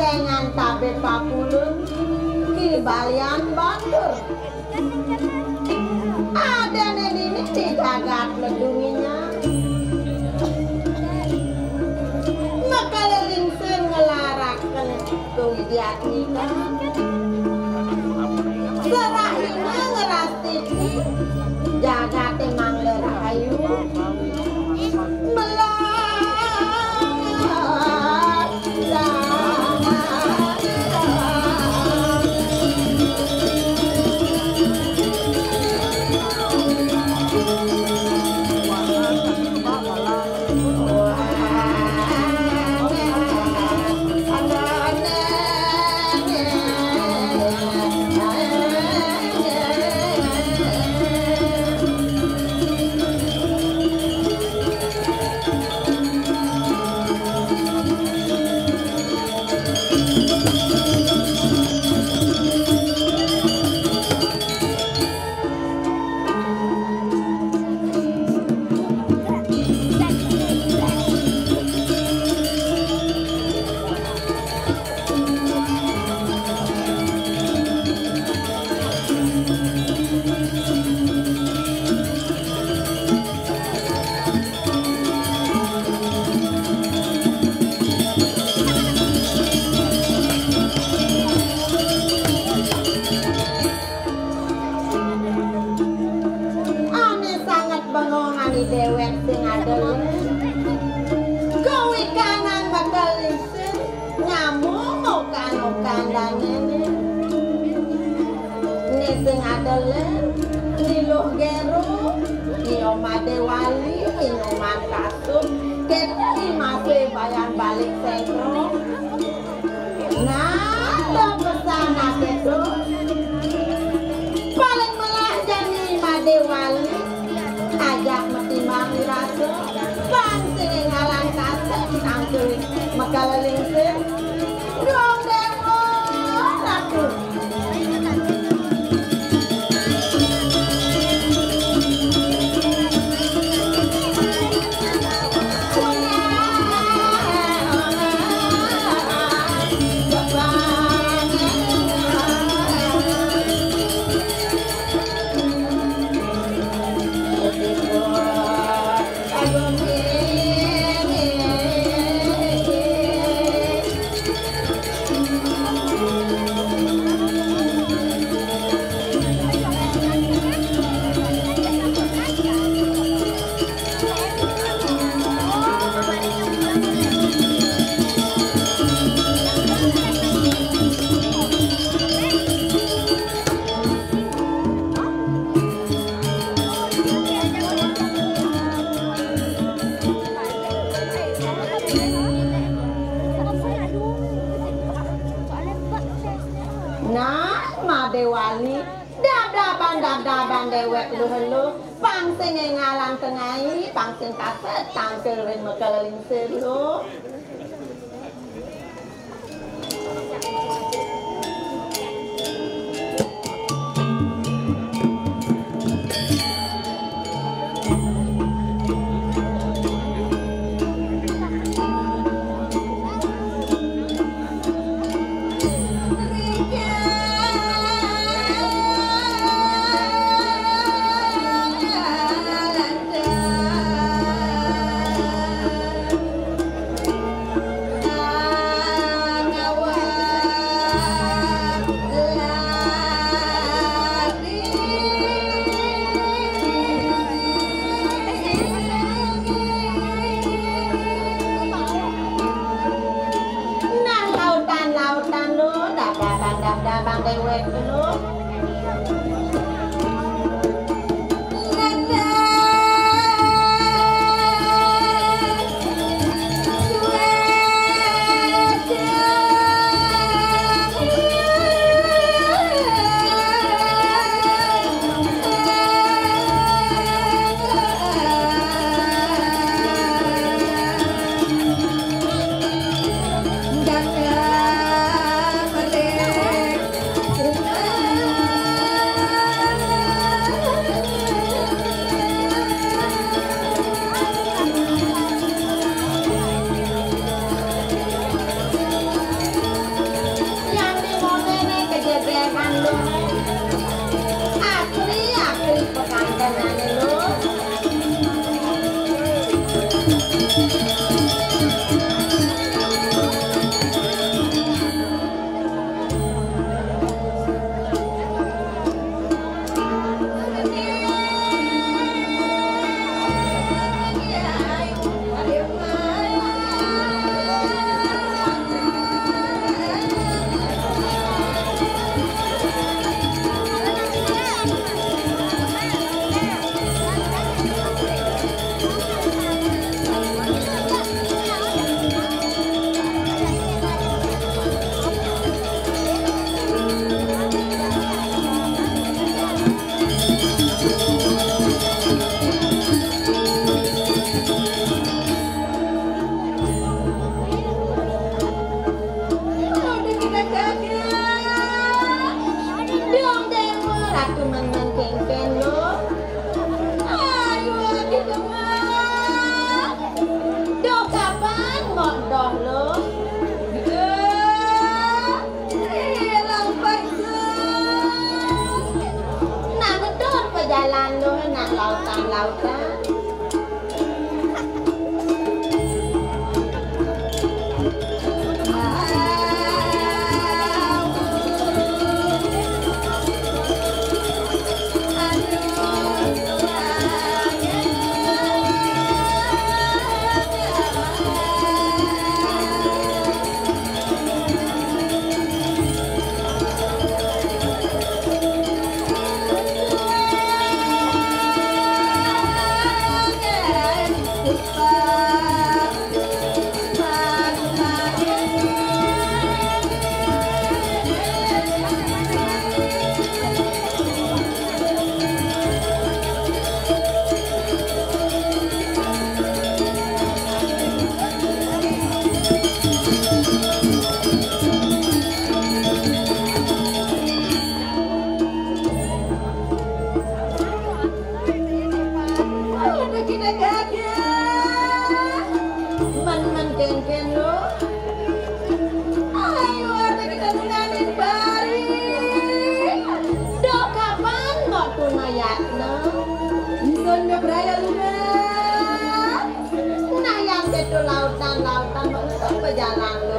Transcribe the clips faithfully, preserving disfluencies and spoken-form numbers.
Lengan tabe papulun ki balian bandur. Ada ini di jagat ledunginya. Maka lelingsen ngelarakan tugiat nikah. Serahina ngerastiti jagat emang lerahayu. Pangsen kaset tampil wen mekaleling seru. jalan lu.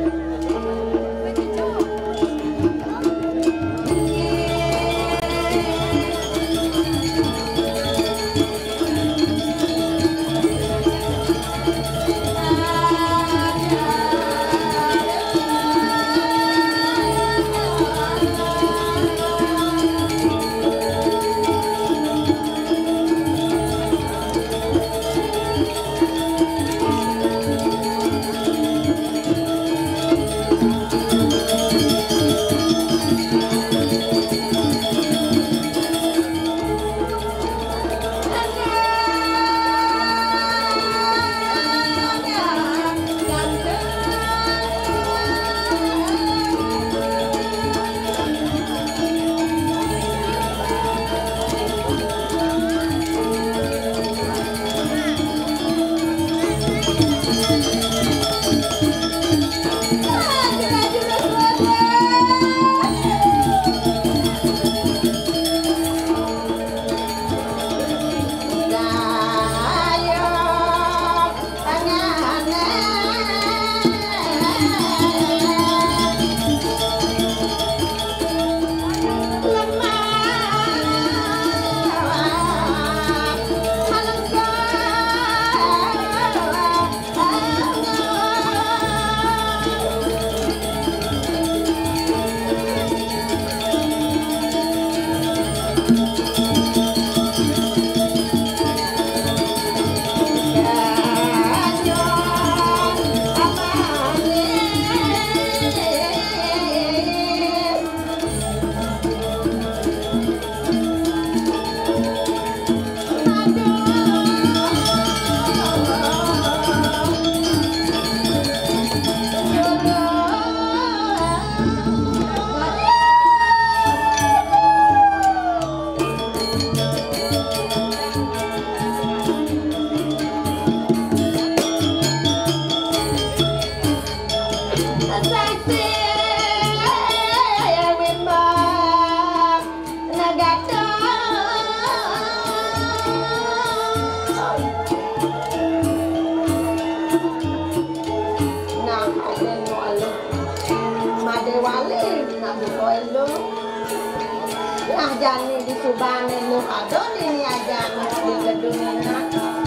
Jani di Subane lu ada ini aja di gedung enak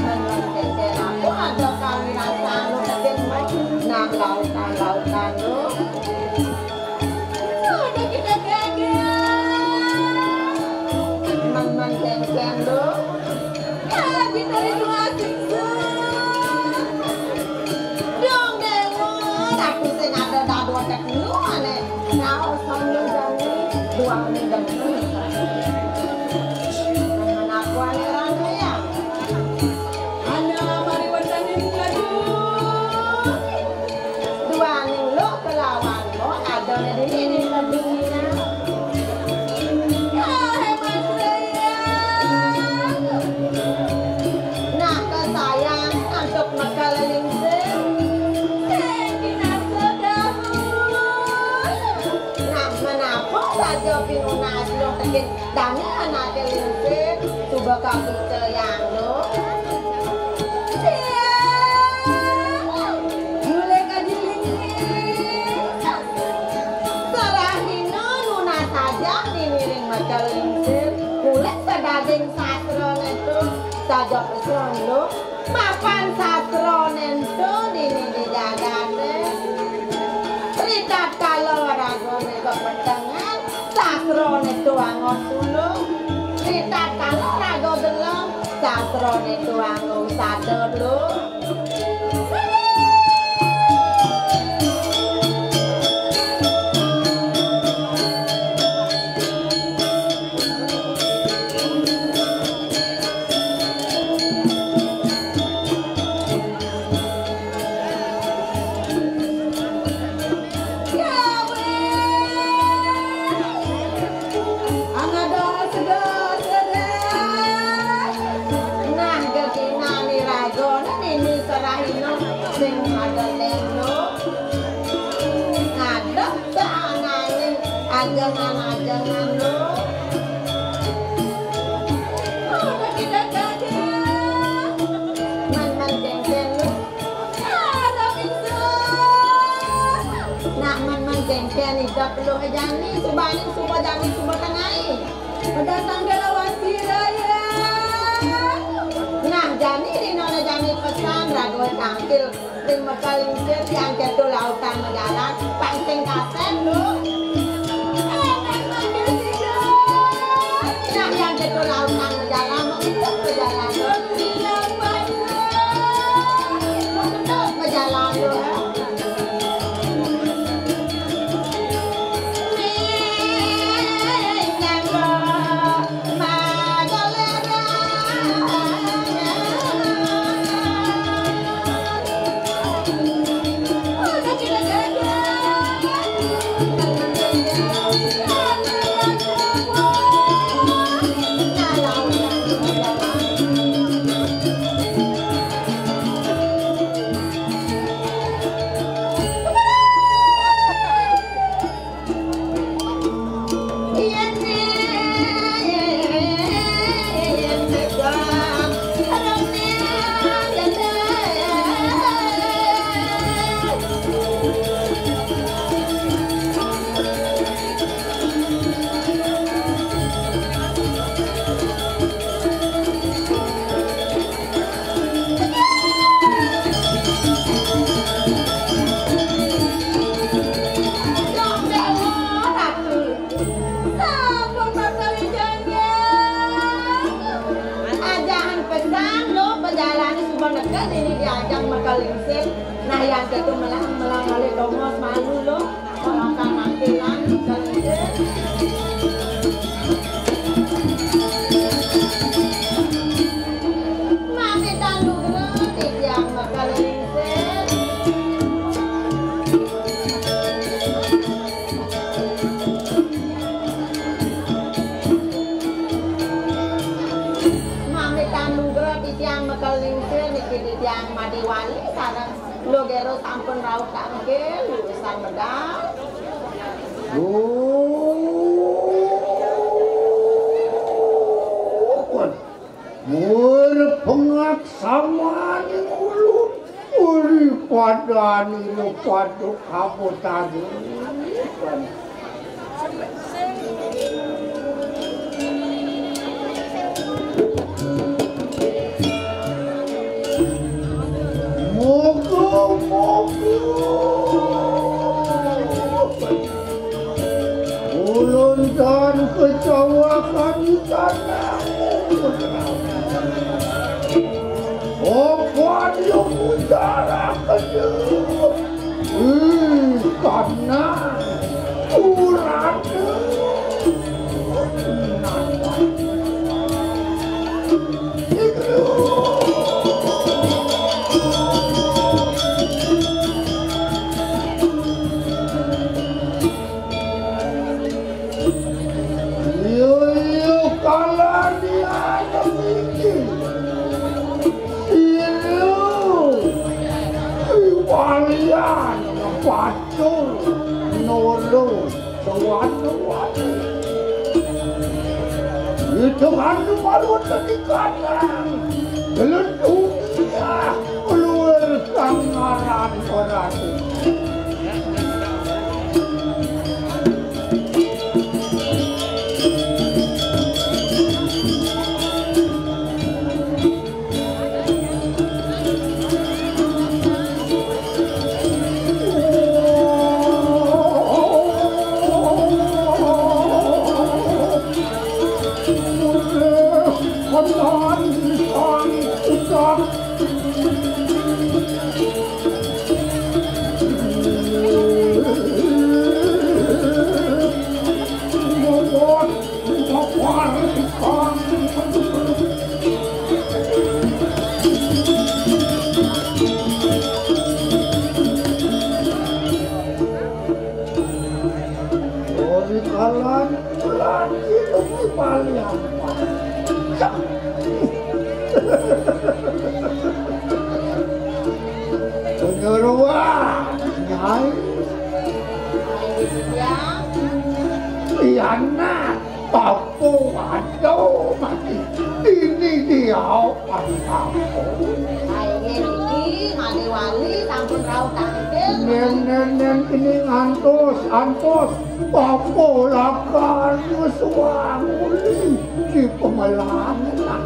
dan aku ada kami rasa lu tapi nah lautan lautan lu udah kita gagal man-man keng-keng lu ya kita itu asik dong deh lu aku sing ada dadu tek lu aneh nah sambil jani dua menit dan dami anak kelinci coba kaki yang lo mulai kaji serahino nuna saja dimiring macam kelinci kulit sedaging sastron itu saja pesan lo mapan sastron itu dini dijagane cerita kalau ragone kok pertengahan sastron itu angon dulu cerita kalau rago belum sastron itu angon sadar dulu jangan-jangan lo udah kita gagal man-man geng-geng lo ada bisa cengken idak lo jani subani suba jani suba tangai pada tanggal wasira ya nah jani di nona jani pesan ragu tampil terima kasih yang ketua lautan menjalan pancing kaset lo nah yang ketua lautan menjalan untuk berjalan lo untuk berjalan lo nah yang itu melang melang oleh domos malu lo orang kanantilan mami talu lo yang bakal lingsen mami talu yang bakal lingsen iki yang madiwali sareng lo gero sampun rauh tangke lulusan medang oh mur pengak sama ni mulut uri pada ni lo pada kamu tadi ulun dan kecewakan di tanahmu opan yang udara kejut karena urat walian patul nolong sewatu-watu itu kan baru terikatan dalam dunia keluar sangaran orang Penyuruhan Nyai Yana Papu Aduh mati ini dia aku ini Madi Wali sampun rauh tangkel nen nen nen kini antos antos apa lakan suang di pemalangan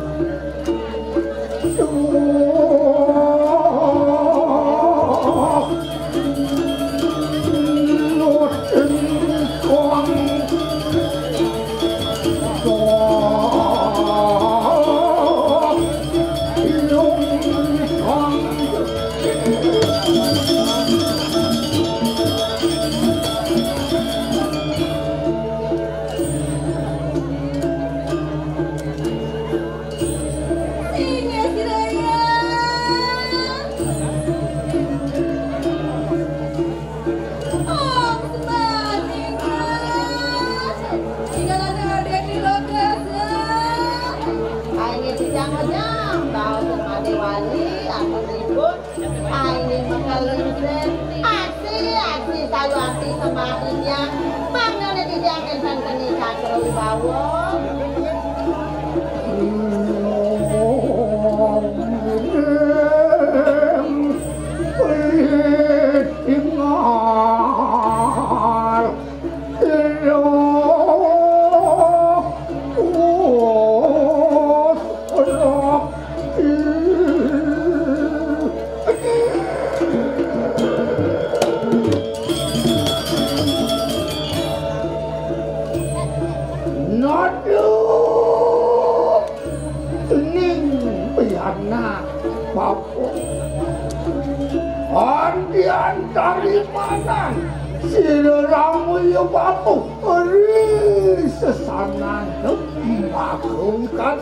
dari mana siramu ya bapu eri sesanan maklumkan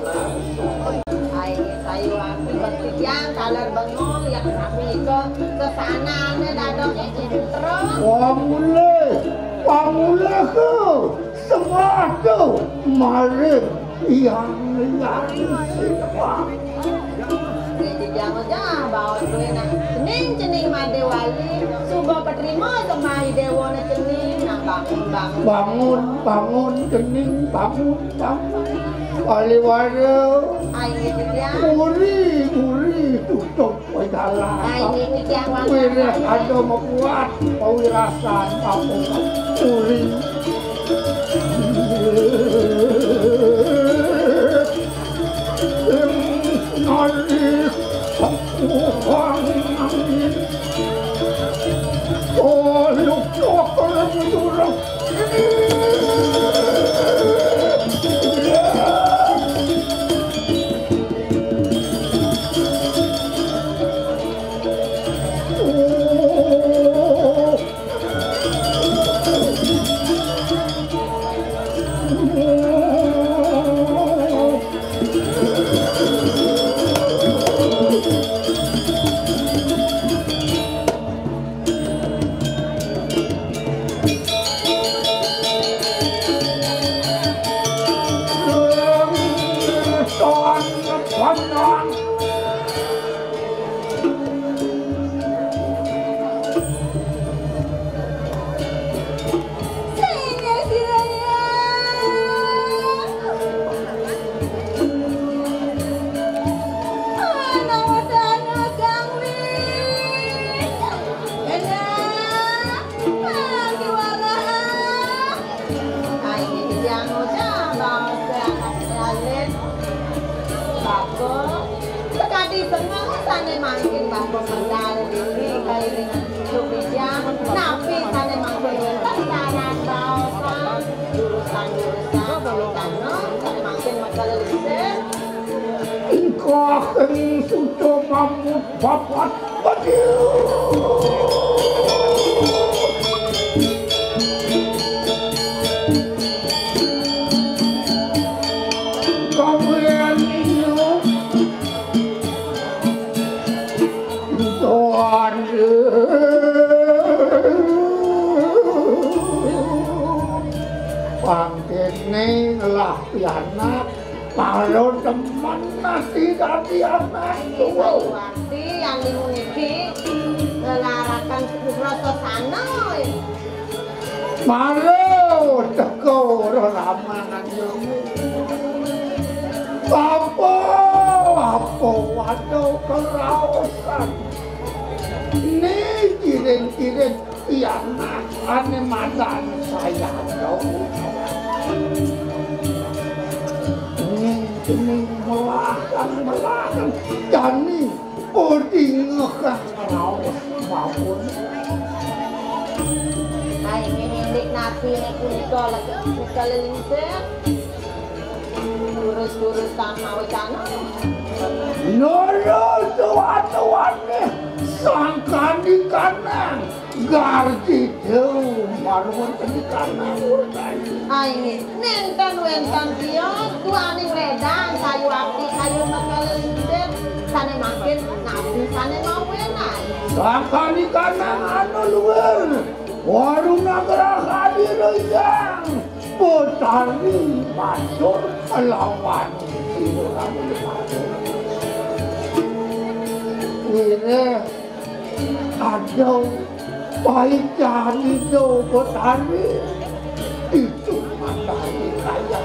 ai sayu aku bertiang kalar bengong yang kami ke kesanane dadok terus pamule pamule ke semua mari yang yang siapa jangan-jangan bawa duit nak cening-cening made wali subuh peterima semai dewa na cening nak bangun bangun bangun bangun cening bangun bangun wali wali ai ni dia muri muri tutup jalan ai ni dia wali wiri ada membuat pawirasan apa muri nari oh, look, look, look, look. Kakeng sudah mampu bapak kalian itu Tuhan pangkene lah pianak kalau teman nanti dari anak tua wati yang dimiliki lelarakan rasa sanoy malu tegur ramangan yomi apa apa waduh kerausan ini kirim-kirim ya nak ane madan saya jauh ini ini melakan melakan jani oding ngekah rawas maupun ay ngihindik napi ni punika lagi kalilingsir lurus-lurus tanah wacana nolo tuan-tuan sangkan di kanan gardi jauh marun di kanan ay nenten wentan dia tuaning redang kayu api kayu makalilingsir sana makin napi sana mau wenai sangkan di kanan anu luar warung nagra hadir yang potari masuk lawan ini ada baik cari do potari itu matahari kaya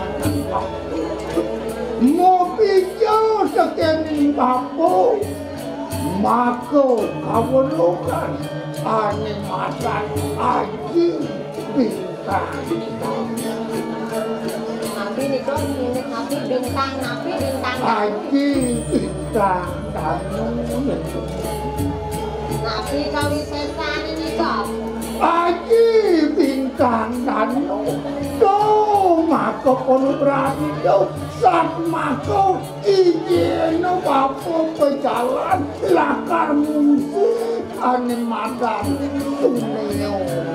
mau pijo sekian bambu maka kawulukan ane masan aji bintang napi ni kau ini napi bintang napi bintang aji bintang danu napi kawi sesan ini kau aji bintang danu do maka kono berani do saat maka izin bapo pejalan lakar musuh ane madan tuneo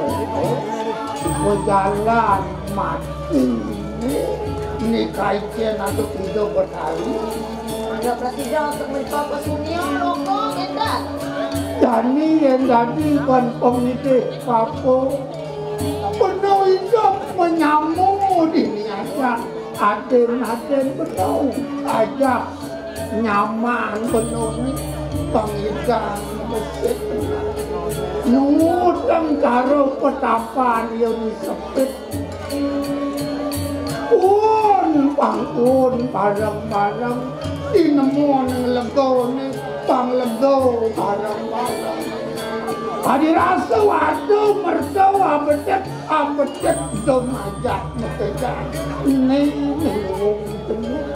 pejalan mati ini kaitnya atau tidak bertali ada presiden untuk mencoba sunio loko enggak jadi yang tadi kan komite papo penuh hidup menyambung ini aja aden-aden penuh aja nyaman penuh pengikan musik nudang karo petapan yang disepit un pangun barang-barang dinemuan legone pang lego barang-barang hari rasa waduh mertua bedet abedet dom ajak metekan ini ini wong tenuh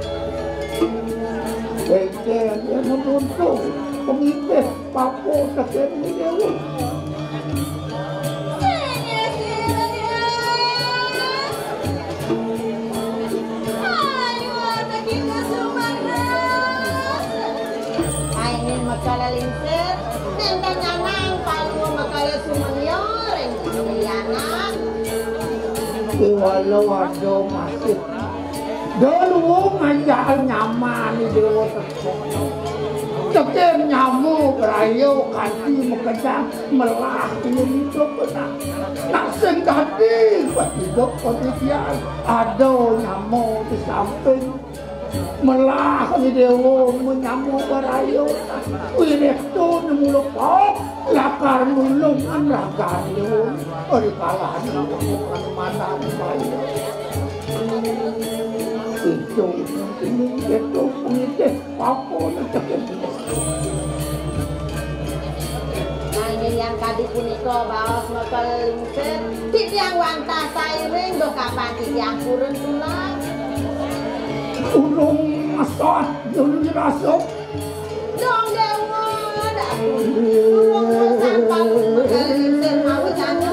Bejen yang menuntuk pemimpin Papua sekian ini Kalalingsir, nentang nyanang kalau makala sumanyor, yang walau ada masih dulu ngajak nyaman di dewa tersono tekan nyamuk rayo kasih mekejang melah ini itu benar nak sengkati hidup potensial ada nyamuk di samping melah di dewa menyamuk rayo wilayah itu nemuluk kok lakar mulung anraga dewa ori kalah bukan mana bayi itu ini itu pengitih Papua nak nah ini yang tadi punika baos Kalalingsir titiang wantah sairing do kapan titiang kurun tulang urung masot urung rasuk dong dewa dak urung sampang Kalalingsir mau jane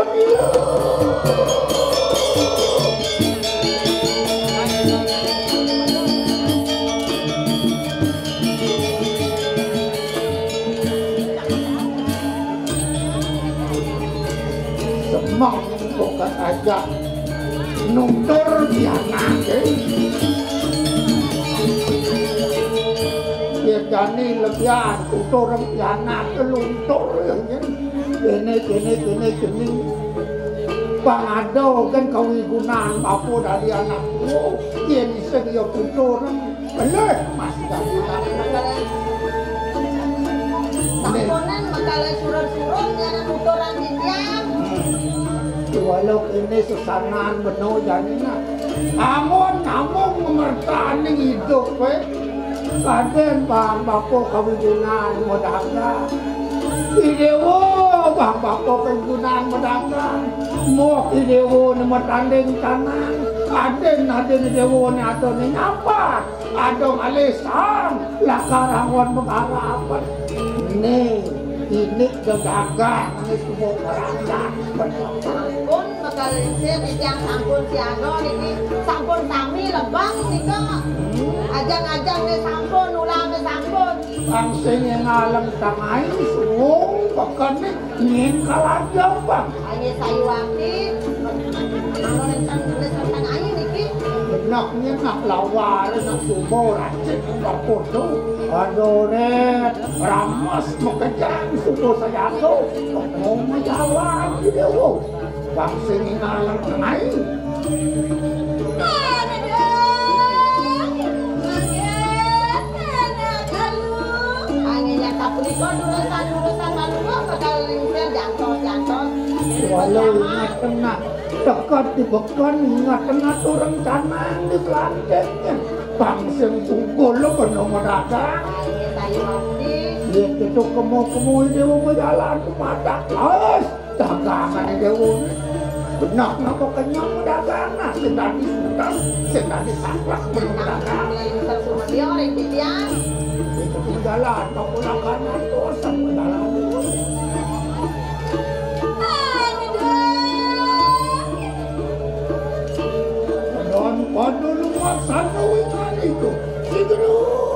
semang bukan aja nuntur bianake biarjani lebihan utur bianake luntur yang ini ini ini ini pangado kan kawigunaan Papua dari anak lu dia bisa dia utur bener masih Tamponan makala surat-surat yang uturan diam. Walau ini susanan benar jadinya. Amun amun memertani hidup we. Kaden bang bapo kawijunan modalnya. Idewo bang bako penggunaan medagang mau idewo nama tanding tanang aden aden idewo ni atau ni nyapat adong alisan lakarangwan mengharapan nih ini dagang ini semua kerajaan sampun bakal saya yang sampun siaga niki sampun sami lebang nika ajang-ajang nih sampun ulang ke sampun bangsa yang alam tangai semua bahkan nih ingin kalajang bang hanya saya wakti kalau rencana tulisan aja niki benaknya nak lawar nak sumo racik nak foto aduh net ramas mekejang sumo saya tuh mau menjawab video bangsa yang alam tangai Urusan-urusan baru bakal lingkar jantos-jantos. Walau ingat tengah dekat di bekan ingat tengah tuh rencana di pelantiknya bangsa yang sungguh lo penuh medagang lihat itu kemu-kemu dia mau jalan ke mata kelas dagangan dia benar kenapa kenyang dagangan sedang disundang sedang disaklak berdagang dia orang dia jalan mau pulang kanan tuh sampai jalan dan pada luar sana wingan itu sigero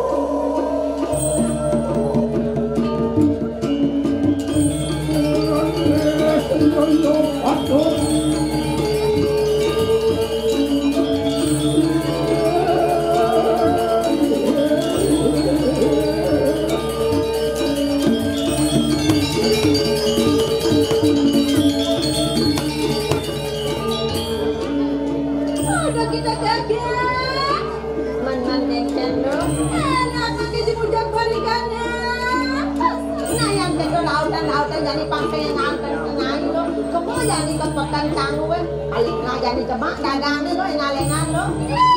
jadi pakai ngantar kenai lo, kamu jadi kepekan canggu we, paling nggak jadi cebak dagang nih lo, ngalengan lo.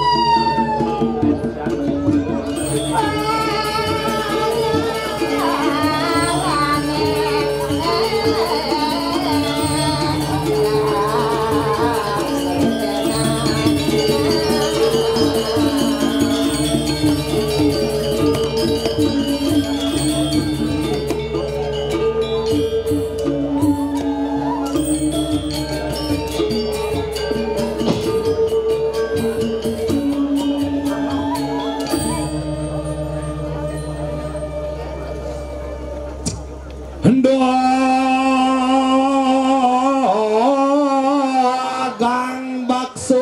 Dagang bakso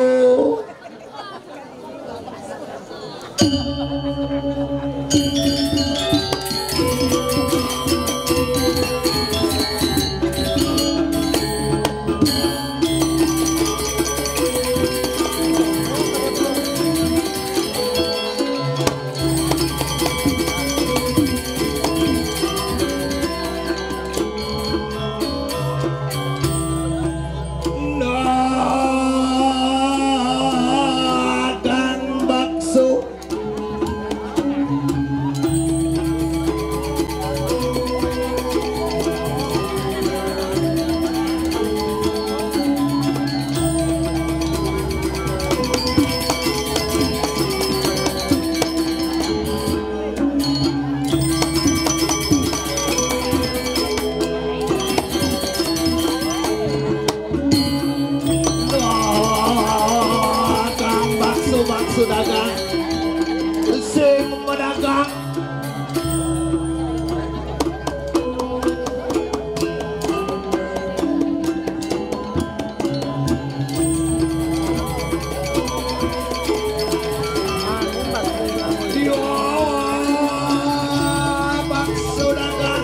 dagang sing medagang yo bakso dagang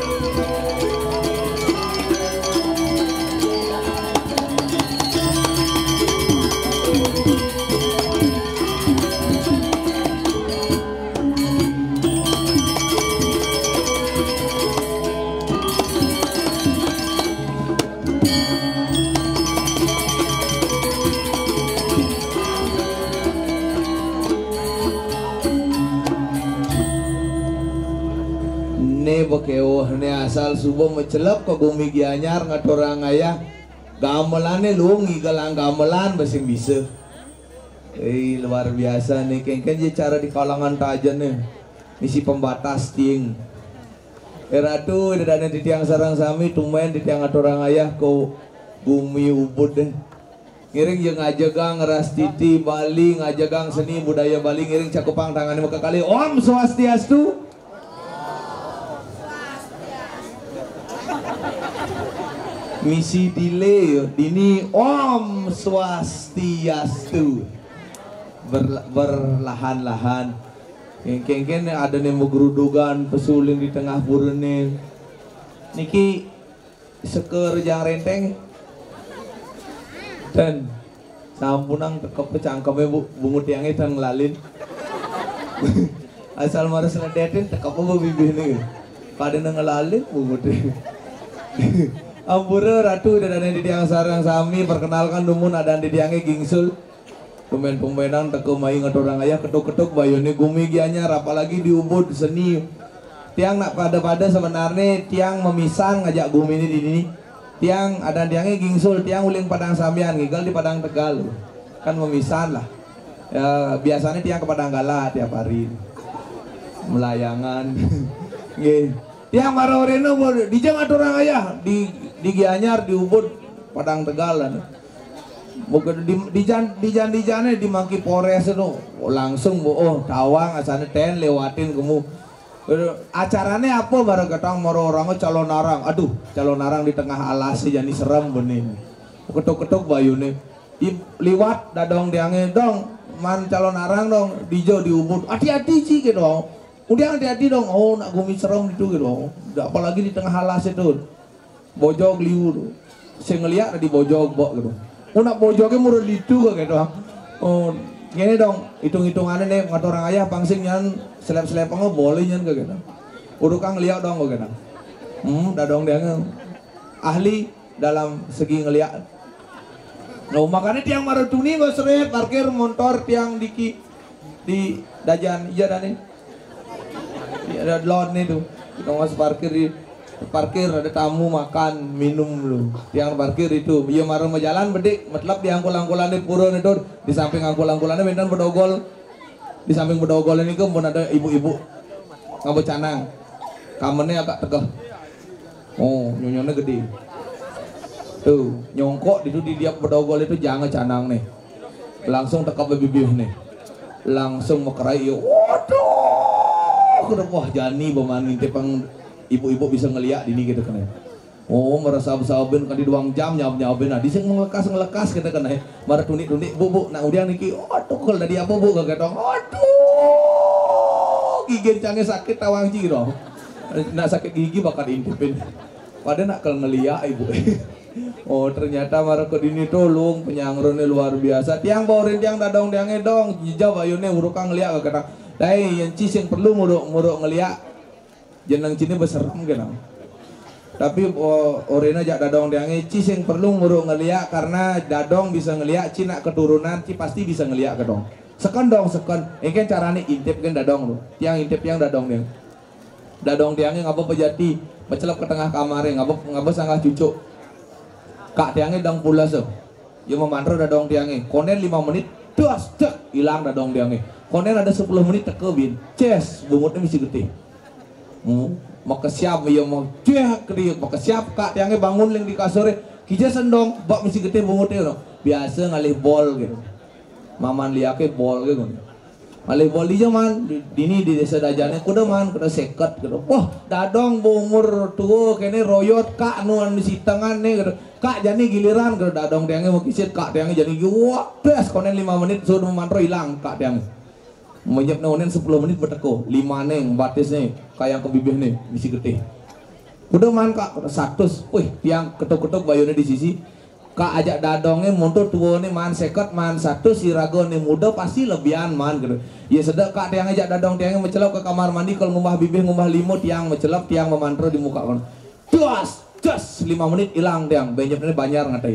ne bokeo ne asal subuh mencelap ke gumi gianyar ngaturang ayah gamelane lu ngigalang gamelan basing bisa. Eh luar biasa nih kengken je cara di kalangan tajan nih misi pembatas ting. Eratu ada di tiang sarang sami tumen di tiang ngaturang ayah ko gumi ubud deh. Ngiring yang ngajagang ras titi Bali ngajagang seni budaya Bali ngiring cakupang tangannya muka kali Om Swastiastu. Misi delay dini Om Swastiastu. Ber, berlahan-lahan kengken ada nih menggerudugan pesuling di tengah burune niki seker jang renteng dan sampunang tekep cangkeme bu bungut yang itu ngelalin asal maras ledetin tekep apa bibih nih pada ngelalin bungut ampura ratu dan ada di tiang sarang sami perkenalkan dumun ada di tiangnya gingsul pemain-pemainan teko mai ngaturang ayah ketuk-ketuk bayone gumi gianyar apalagi di Ubud seni tiang nak pada-pada sebenarnya tiang memisan ngajak gumi ini di sini tiang ada tiangnya gingsul tiang uling padang sambian ngigal di padang Tegal kan memisan lah ya, biasanya tiang ke padang Gala tiap hari melayangan nggih tiang maroreno di jang ngaturang ayah di di Gianyar di Ubud padang Tegal lah bukan di di jan di jan di jane di Mangki Polres itu langsung oh tawang asane ten lewatin kamu acaranya apa bareng ketang moro orang calon narang aduh calon narang di tengah alas jadi serem benih ketuk-ketuk bayune liwat dadong diange dong man calon narang dong dijo di Ubud hati-hati sih gitu udah hati-hati dong oh nak gumi serem itu gitu apalagi di tengah alas itu bojog liur saya ngeliat di bojog bok gitu oh nak bojognya murah itu gitu oh gini dong hitung-hitungannya nih ngat orang ayah pangsing nyan selep-selep nggak boleh nyan ke gitu udah kang liat dong kok gitu hmm dadong dia ahli dalam segi ngeliat no makanya tiang marutuni gak seret parkir motor tiang diki di dajan iya dan nih ada lot nih tuh kita nggak parkir di parkir ada tamu makan minum lu yang parkir itu iya marah mau jalan bedik metlap di angkul-angkulannya purun itu di samping angkul-angkulannya bentar bedogol di samping bedogol ini ke pun ada ibu-ibu ngabut canang kamennya agak tegah oh nyonyonnya gede tuh nyongkok itu di dia bedogol itu jangan canang nih langsung tekap bibih nih langsung mekerai waduh udah wah jani bemani tepang ibu-ibu bisa ngeliat ini gitu kan ya. Oh merasa besabin kan di doang jam nyawab nyawabin nah diseng ngelekas ngelekas kita kan ya. Marah tunik tunik bu bu nah udah niki aduh kalau tadi apa bu gak ketong aduh gigi cangnya sakit tawang ciro nak sakit gigi bakal intipin pada nak kalau ngeliat ibu oh ternyata marah ke dini tolong penyangrone luar biasa tiang borin tiang dadong tiang edong jijau ayune urukang ngeliat gak ketong dai yang cis yang perlu muruk muruk ngeliat jenang cini beserem gitu tapi oh, orena jak dadong diange cis yang perlu nguruk ngeliat karena dadong bisa ngeliat cina keturunan ci pasti bisa ngeliat ke dong sekon dong sekon ini kan caranya intip kan dadong lo tiang intip yang dadong dia dadong diange ngapa pejati mencelap ke tengah kamarnya ngapa ngapa sanggah cucuk kak tiangnya dang pula so yang memantau dadong diange konen lima menit tuas cek hilang dadong diange konen ada sepuluh menit tekebin ces bungutnya mesti gede Hmm, maka siap ya mau cek dia maka siap kak tiangnya bangun leng di kasur kija sendong bak mesti gede bungutnya no biasa ngalih bol gitu maman liake bol gitu ngalih bol di zaman dini di desa dajannya kuda man kuda seket gitu wah dadong umur tua kene royot kak nuan di tangan nih gitu kak jani giliran gitu dadong tiangnya mau kisit kak tiangnya jadi wah bes konen lima menit sudah memantau hilang kak tiangnya menyep nonen sepuluh menit berteko lima neng batis nih kayak ke bibih nih misi gede udah man kak satu wih tiang ketuk-ketuk bayunya di sisi kak ajak dadongnya muntur tua nih man seket man satu si rago nih muda pasti lebihan man gitu ya sedek kak tiang ajak dadong tiangnya mencelap ke kamar mandi kalau ngumbah bibih ngumbah limut tiang mencelap tiang memantro di muka kan tuas jas lima menit hilang tiang benyepnya banyak ngatain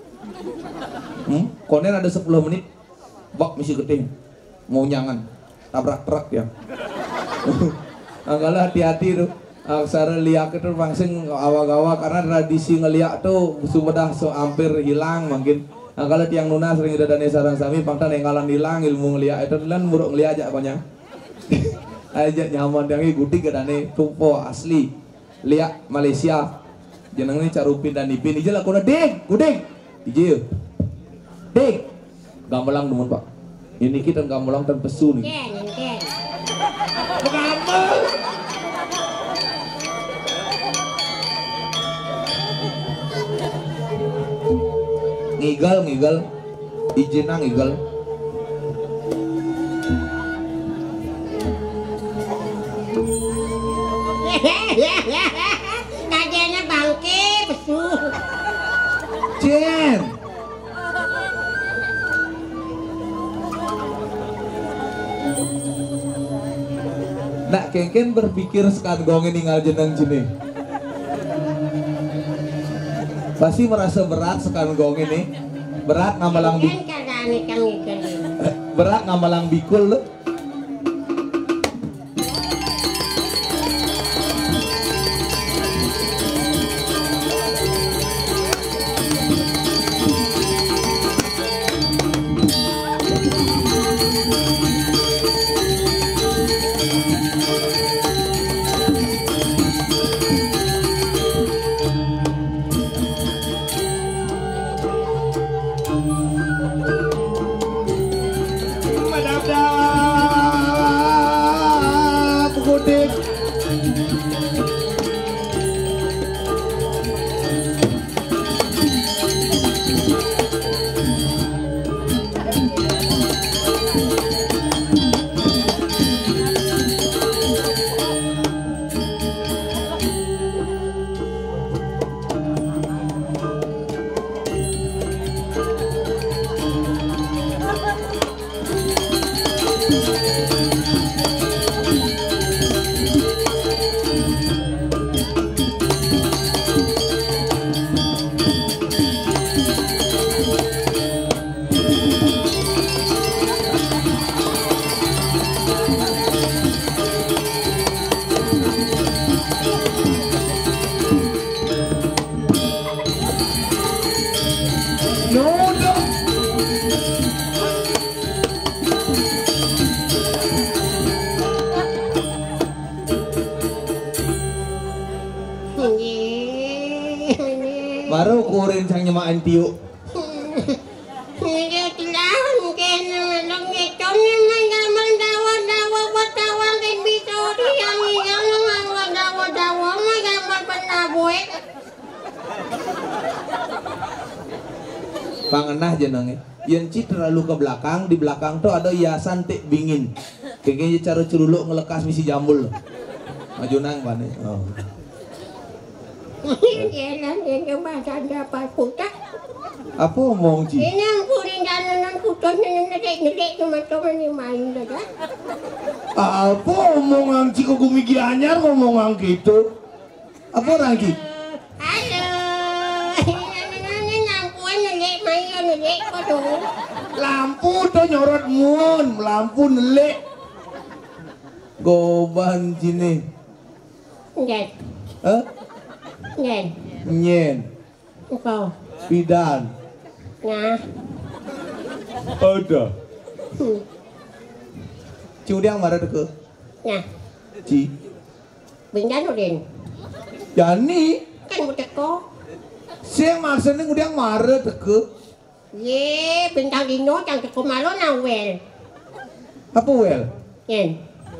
hmm konen ada sepuluh menit bak misi gede mau nyangan tabrak truk ya. Anggalah hati-hati tuh. aksara liak itu pangsing awak-awak karena tradisi ngeliak tuh sudah so hampir hilang mungkin. Nah kalau tiang nuna sering ada dane sarang sami pangtan enggalan hilang ilmu ngeliak itu lan muruk ngeliak aja konya. Aja nyaman yang gudik gadane tupo asli liak Malaysia. Jeneng ini carupin dan ipin ije lakuna dek gudik ije dek gamelang demun pak ini kita gamelang tan pesu nih Ken, ken. gamelang ngigal ngigal ije na ngigal Kajanya bangke pesu. Jen nak kengken berpikir sekan gonge ninggal jeneng jene pasti merasa berat sekan gonge nih berat ngamalang bi Ken kagane kang ikan. berat ngamalang bikul lo baru kurin sang nyemaan tiuk Nggak tilawan ken long ngecom yang gamang dawa-dawa watawang ken bisa yang yang ngawang dawa-dawa mah gambar penaboe. pangenah jenenge yang ci terlalu ke belakang di belakang tuh ada hiasan tik bingin kayaknya cara ceruluk ngelekas misi jambul maju nang bane oh. Jalan yang coba sanda pas putar. Apa omong ci? Ini yang kuring jalanan putar yang nedek-nedek cuma-cuma ni main saja. Apa omongan ci kok gumigi anyar ngomongan gitu? Apa orang ci? Halo. Ini lampuan nedek main nedek kodo. Lampu tuh nyorot mun, lampu nelek. Goban cine. Ngen. Eh? Ngen. Nyen. Kau. Pidan. Nah. Ada. Hmm. Ci udah marah deke. Nah. Ci. Bindan udin. Yani. Kan buteko. Saya maksudnya udah marah deke. Ye, bintang dino yang teko malo na wel. Apa wel? Ngen.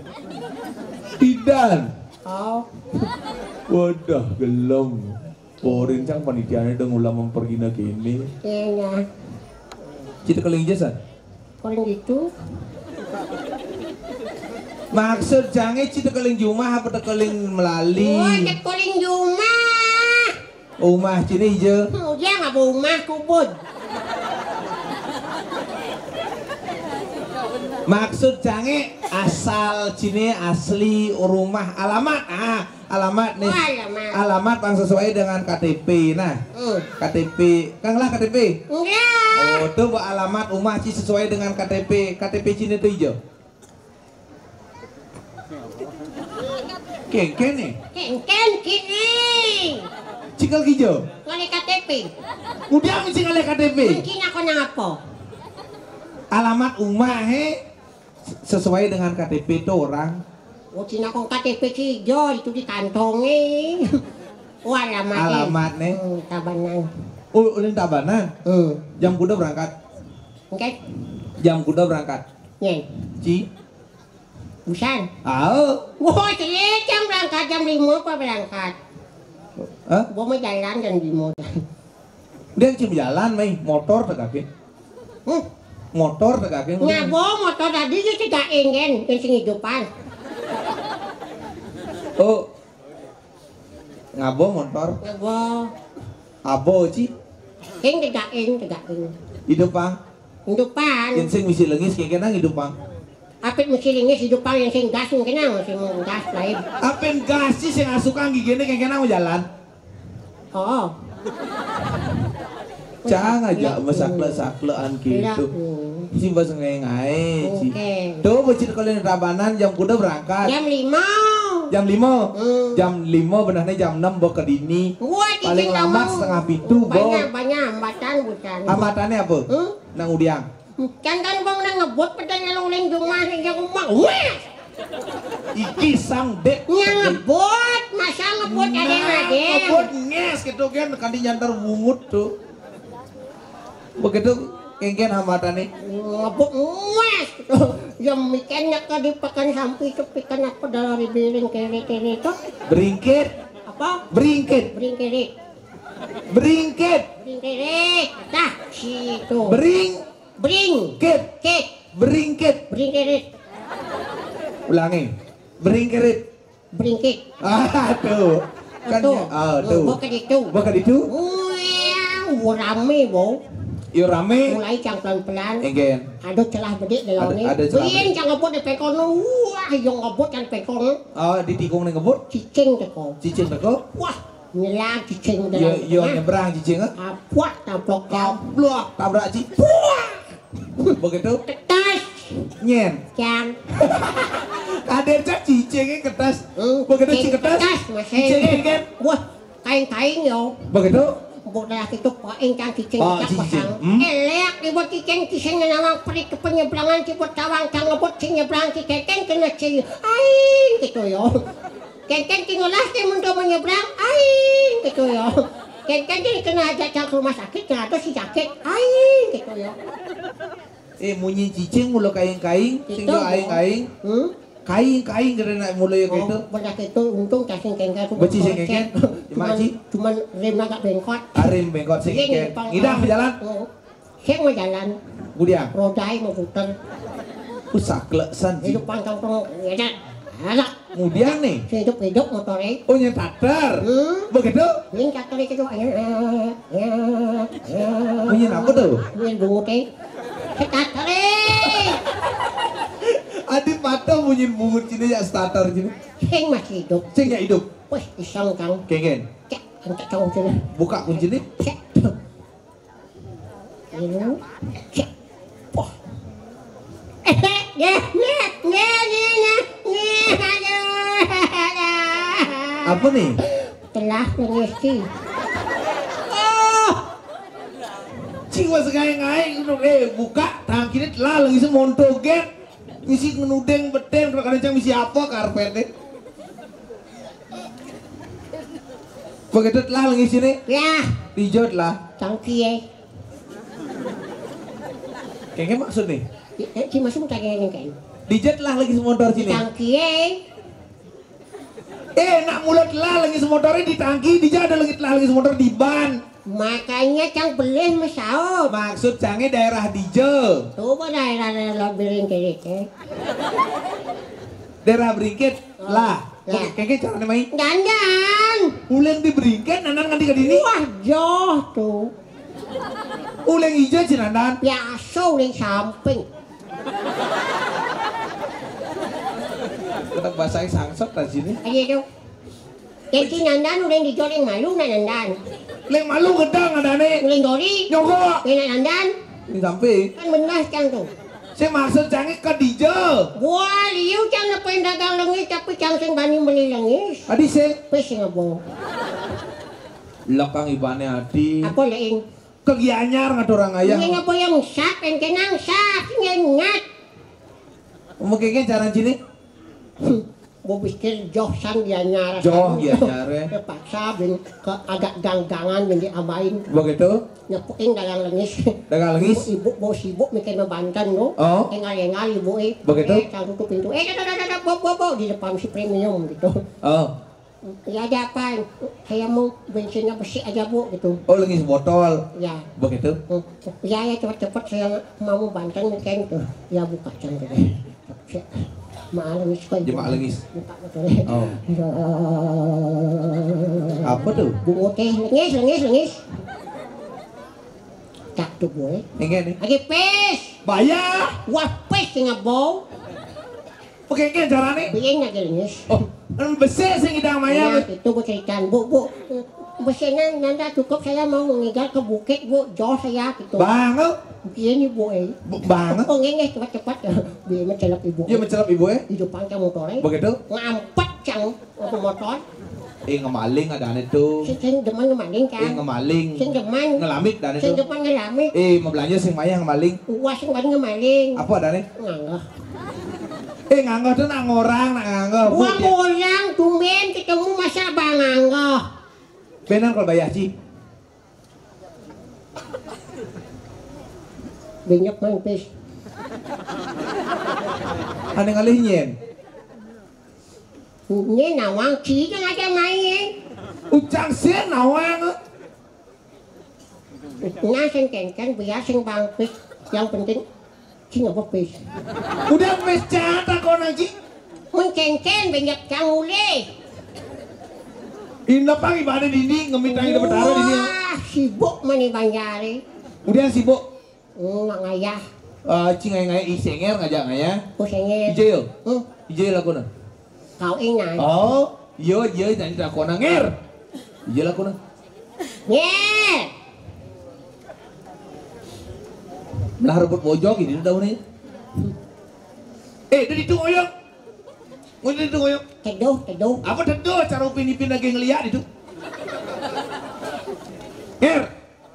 Pidan. Oh. Wadah gelem. Porin cang panitianya udah ngulang mempergina kini. Iya. Cita keling jasan. Orang gitu. Maksud jange cita keling jumah apa keling melali? Oh, tekoling rumah. Umah cini je. Oh, dia nggak rumah kubur. Maksud jange asal cini asli rumah alamat ah alamat nih. Oh, alamat. Alamat yang sesuai dengan K T P. Nah, Hmm. K T P kan lah K T P. Enggak. Oh, tuh buat alamat rumah ci sesuai dengan K T P. K T P cini tuh hijau. Kengken nih. Kengken kini. Cikal hijau. Ngale K T P. Udah mesti ngale K T P. Mungkin aku nang apa? Alamat rumah he sesuai dengan K T P itu orang. Oh, cina kong K T P hijau itu dikantongi. Oh, alamat. Alamat nih. Hmm, Tabanan. Oh, ulin Tabanan. Hmm. Jam kuda berangkat. Oke. Jam kuda berangkat. Yen. Ci. Busan. Ah. Wah, jadi jam berangkat jam lima apa berangkat? Hah? Gua mau jalan jam lima. Dia cim jalan mai motor tak kaki. Hmm. Motor tak kaki. Ngabo motor tadi itu tidak ingin yang sing hidupan. Oh. Ngabo motor. Ngabo. Abo ci. Yang tidak ingin tidak ingin. Hidup pang. Hidupan. Yang sing misi lengis kayak kena hidup pang. Apit mesti lingis hidupan yang sing gas mungkin masih mau gas lain. Apen gas sih sing asukan gigene kayak kena mau jalan. Oh. Cang aja masak-saklean gitu. Si bahasa ngai-ngai ci. Tuh bocil kalian Tabanan jam kuda berangkat. Jam lima. Jam lima. Hmm. Jam lima benarnya jam enam bawa ke dini. Wah, Paling lama setengah pitu bawa. Banyak banyak hambatan bukan. Hambatannya apa? Hmm? Nang udiang. Kan kan bang nang ngebut pedang ngeloleng rumah yang rumah. Wah. Iki sang dek. Yang ngebut, masa ngebut ada yang ada. Ngebut nges gitu kan kali nyantar bungut tuh. Begitu kengken hambatannya. Ngebut wes. Yang mikirnya ke dipakan sampai kepikan apa dari biring kiri-kiri itu. Beringkit. Apa? Beringkit. Biring kiri. Beringkit. Biring kiri. Dah, situ. Bering. Bring. Kit. Kit. Beringkit. Bring kiri. Ulangi. Beringkit. Beringkit. Ah tuh. Kan Tuh. ah tuh. Bukan itu. Bukan itu. Wow, rame bo. Yo rame. Mulai cang pelan-pelan. Enggen. Ada celah bedik dalam Ada- ini. ada celah Biyen bedik. cang ngebut di pekono. Wah, yang ngebut kan pekono. Oh ditikung ning ngebut. Cicing teko. Cicing teko. Wah, nyelang cicing Yo dalam. yo nyebrang cicing ah. Apuat tablok jam. Blok tabrak ci. Begitu Ketas. nyen. Jam. Kader cak cicingnya kertas. Hmm, Begitu cing ci kertas. ketas, masih. Cicingnya kan. Wah, kain-kain yo. Begitu. Budak itu paling kan cicing Oh, cak cicing. pasang. Hmm? Elek dibuat cicing cicing nawang perik ke penyebrangan ciput tawang cang ngebut cing nyebrang cicing kena cing. Aing gitu yo. Kengkeng tingulas teh untuk menyeberang aing gitu yo. Kengkeng jadi kena ajak cang ke rumah sakit ternyata si sakit aing gitu yo. Eh munyi cicing mulu kaing-kaing, Gitu, tinggal Bo. aing-aing. Hmm? Kaing-kaing karena mulai kayak itu. Oh, banyak itu untung cacing kengkeng tuh. Beci sing kengkeng. Cuman Cuman cuman rem agak bengkot. Arim bengkot sing Iya, kengkeng. Pang. Ngidang berjalan. Oh. Saya mau jalan, Budiang. rodai mau putar. Usak leksan ci. Hidup pantang tong ada. Ada. Kemudian nih. Hidup hidup motornya. Oh nyetater. Hmm? Begitu. Ini cakar itu ya. Ya. Ya. Bunyi apa tuh? Bunyi bungut eh. Cakar eh. Adi patah bunyi bungut sini ya starter sini. Sing masih hidup. Sing ya hidup. Wih, iseng kang. Kengken. Cek, enggak tahu sini. Buka kunci nih. Cek. Ini. Cek. Wah. Eh, ya, ya, ya, ya, ya, ya, aduh. Apa nih? Telah mengisi. Cing was kayak-kayak eh buka tangan kiri telah lagi semontoget. Misi ngenudeng beten kalau kadang misi apa karpetnya. Begitu telah lagi sini. Ya, Dijot lah. cangki eh. Kayaknya maksud nih. Eh, si masuk tanya yang kayak. Dijot lah lagi semotor sini. Cangki eh. Eh nak mulut lah lagi semotornya di tangki. Dijot ada lagi telah lagi semotor di ban. Makanya cang belih masaut. Maksud canggih daerah Dijo. Coba daerah-daerah biring kiri eh. Daerah Beringkit lah. Lah. Kayaknya caranya main. Dandan. Uleng di Beringkit nanan nganti ke dini. Wah, jauh tuh. Uleng hijau si nanan. Biasa udah samping. Kita bahasanya sangsot lah sini. Aja tuh. Kayak si Nandan udah dijual yang malu na Nandan. Leng malu gedang ada nih. Udah dori. Nyokok. Kayak Nandan. Ini sampai. Kan benar kan tuh. Saya maksud jange ke Dijo. Wah, liu jangan apa yang dagang lengis tapi jangan sing bani beli lengis. Adi sih. Pes ngabo. Lokang ibane adi. Aku leing. Kegianyar ngat orang ayah. Ini ngabo yang sak, yang kenang sak, nyengat. Mungkin cara sini. Gue pikir Johsan dia nyara. Joh dia nyara. Terpaksa bin ke agak ganggangan bin diabain. Begitu? Nyepuin dagang lengis. Dagang lengis? Ibu bos sibuk mikir ngebantan no. Oh. Engal-engal ibu eh. Begitu? Eh, kalau tutup pintu. Eh, dadah dadah dadah bo bo bo di depan si premium gitu. Oh. Ya ada apa? Saya mau bensinnya bersih aja bu gitu. Oh lengis botol. Ya. Begitu? Ya ya cepat-cepat saya mau bantan mungkin tuh. Ya buka can gitu. Mak lengis kok. Jemaah lengis. Buka betul. Oh. Apa tuh? Bungo teh lengis lengis lengis. Tak tuh boy. Ingin nih. Lagi pes. Bayar. Wah pes tinggal bau. Oke, ingin cara nih. Bikin lagi lengis. Oh, kan besar sih kita maya. Ya, itu bu ceritaan bu bu. Besarnya nanda cukup saya mau mengigal ke bukit bu. Jauh saya gitu. Banget. Begini bu eh. Banget. Oh ngengeh cepat-cepat. Biar mencelap ibu. Iya mencelap ibu ya. Di depan cang motornya. Begitu? Ngampet cang aku motor. Eh ngemaling ada aneh tuh. Sing sing deman ngemaling kan. Eh ngemaling. Sing deman. Ngelamit ada Sing tuh. depan ngelamit. Eh mau belanja sing maya ngemaling. Wah sing bani ngemaling. Apa ada nih? Nganggah. Eh nganggah tuh nang orang nang nganggah. Wah orang tumben ketemu masa bang nganggah. Benar kalau bayar Ci. Banyak main pes. Aneh ngalih nyen. Ini nawang ci yang aja main. Ucang sih nawang. Nah sing kengkeng biar sing bang pes. Yang penting sing apa pes. Udah pes cata kau nanti. Mun kengkeng banyak kang ule. Ina pang ibadah dini ngemintangi dapat taruh dini. Wah sibuk mani banjari. Udah sibuk. Nggak ngayah. Uh, Cing ngai isenger ngajak ngaya. Pusingnya. Ijail. Hmm. Ijail aku na. Kau ingat. Oh, yo yo nanti aku na nger. Ijail aku na. Nyer. Nah rebut bojong ini udah nih. Eh, dari itu ngoyong. Ngoyong dari itu ngoyong. Teduh, teduh. Apa teduh cara upin-ipin lagi ngeliat itu? Nger.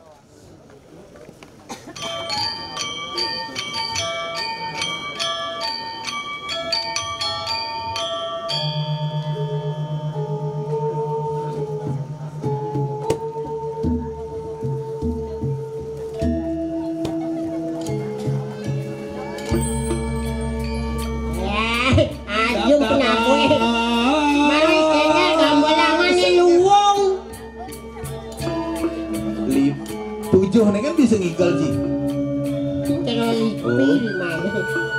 Yung kenapa eh? Manis kayaknya gambalangan ni luwung. Lip tujuh nih kan bisa ngigal sih. Kalau lipi mana?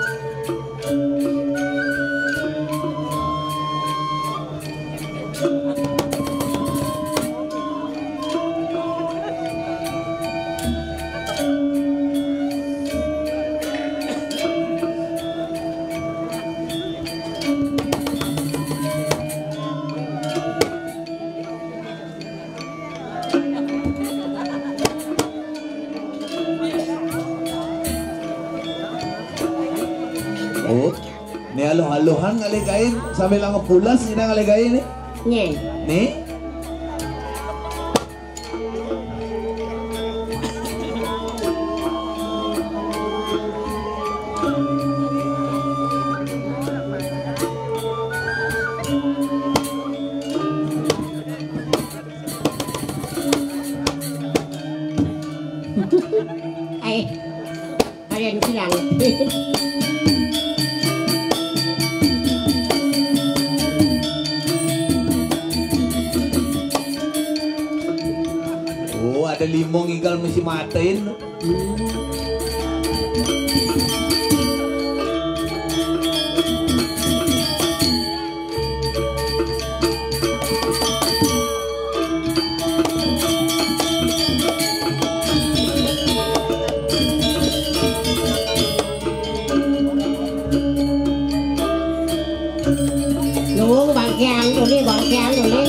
Oh, nih halo-halohan ngalegain sambil ngepulas kita ngalegain nih. Nih. Nih. Ay, ada yang bilang. Oh, ada limong igal mesti matain. Luwung bagian dulu, bagian dulu.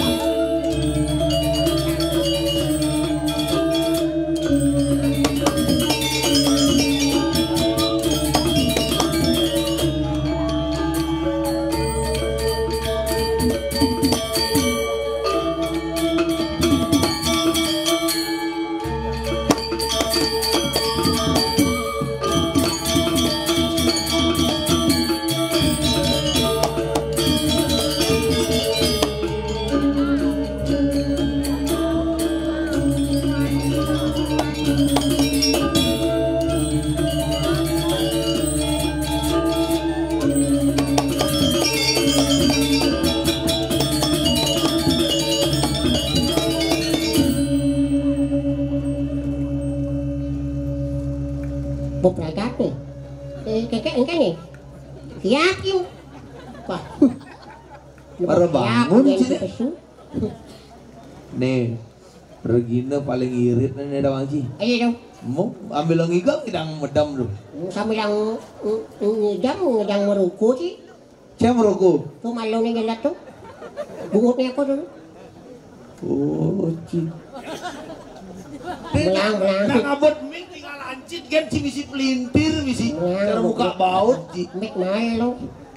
Bobragat nih. Eh, kakek engkau nih. Siap yuk. Wah. Para bangun sih. Pesu. Nih, Regina paling irit nih ada Wangci. Ayo dong. Mau ambil yang igang idang medam dulu. Sambil yang ngedang, ngedang meruku sih. Siapa meruku? Tuh malu nih gelat tuh. Bungutnya aku dulu. Oh, Ci. Belang, belang. Nah ngabot mik tinggal lancit kan si misi pelintir misi. Cara buka baut Ci. Mik malu.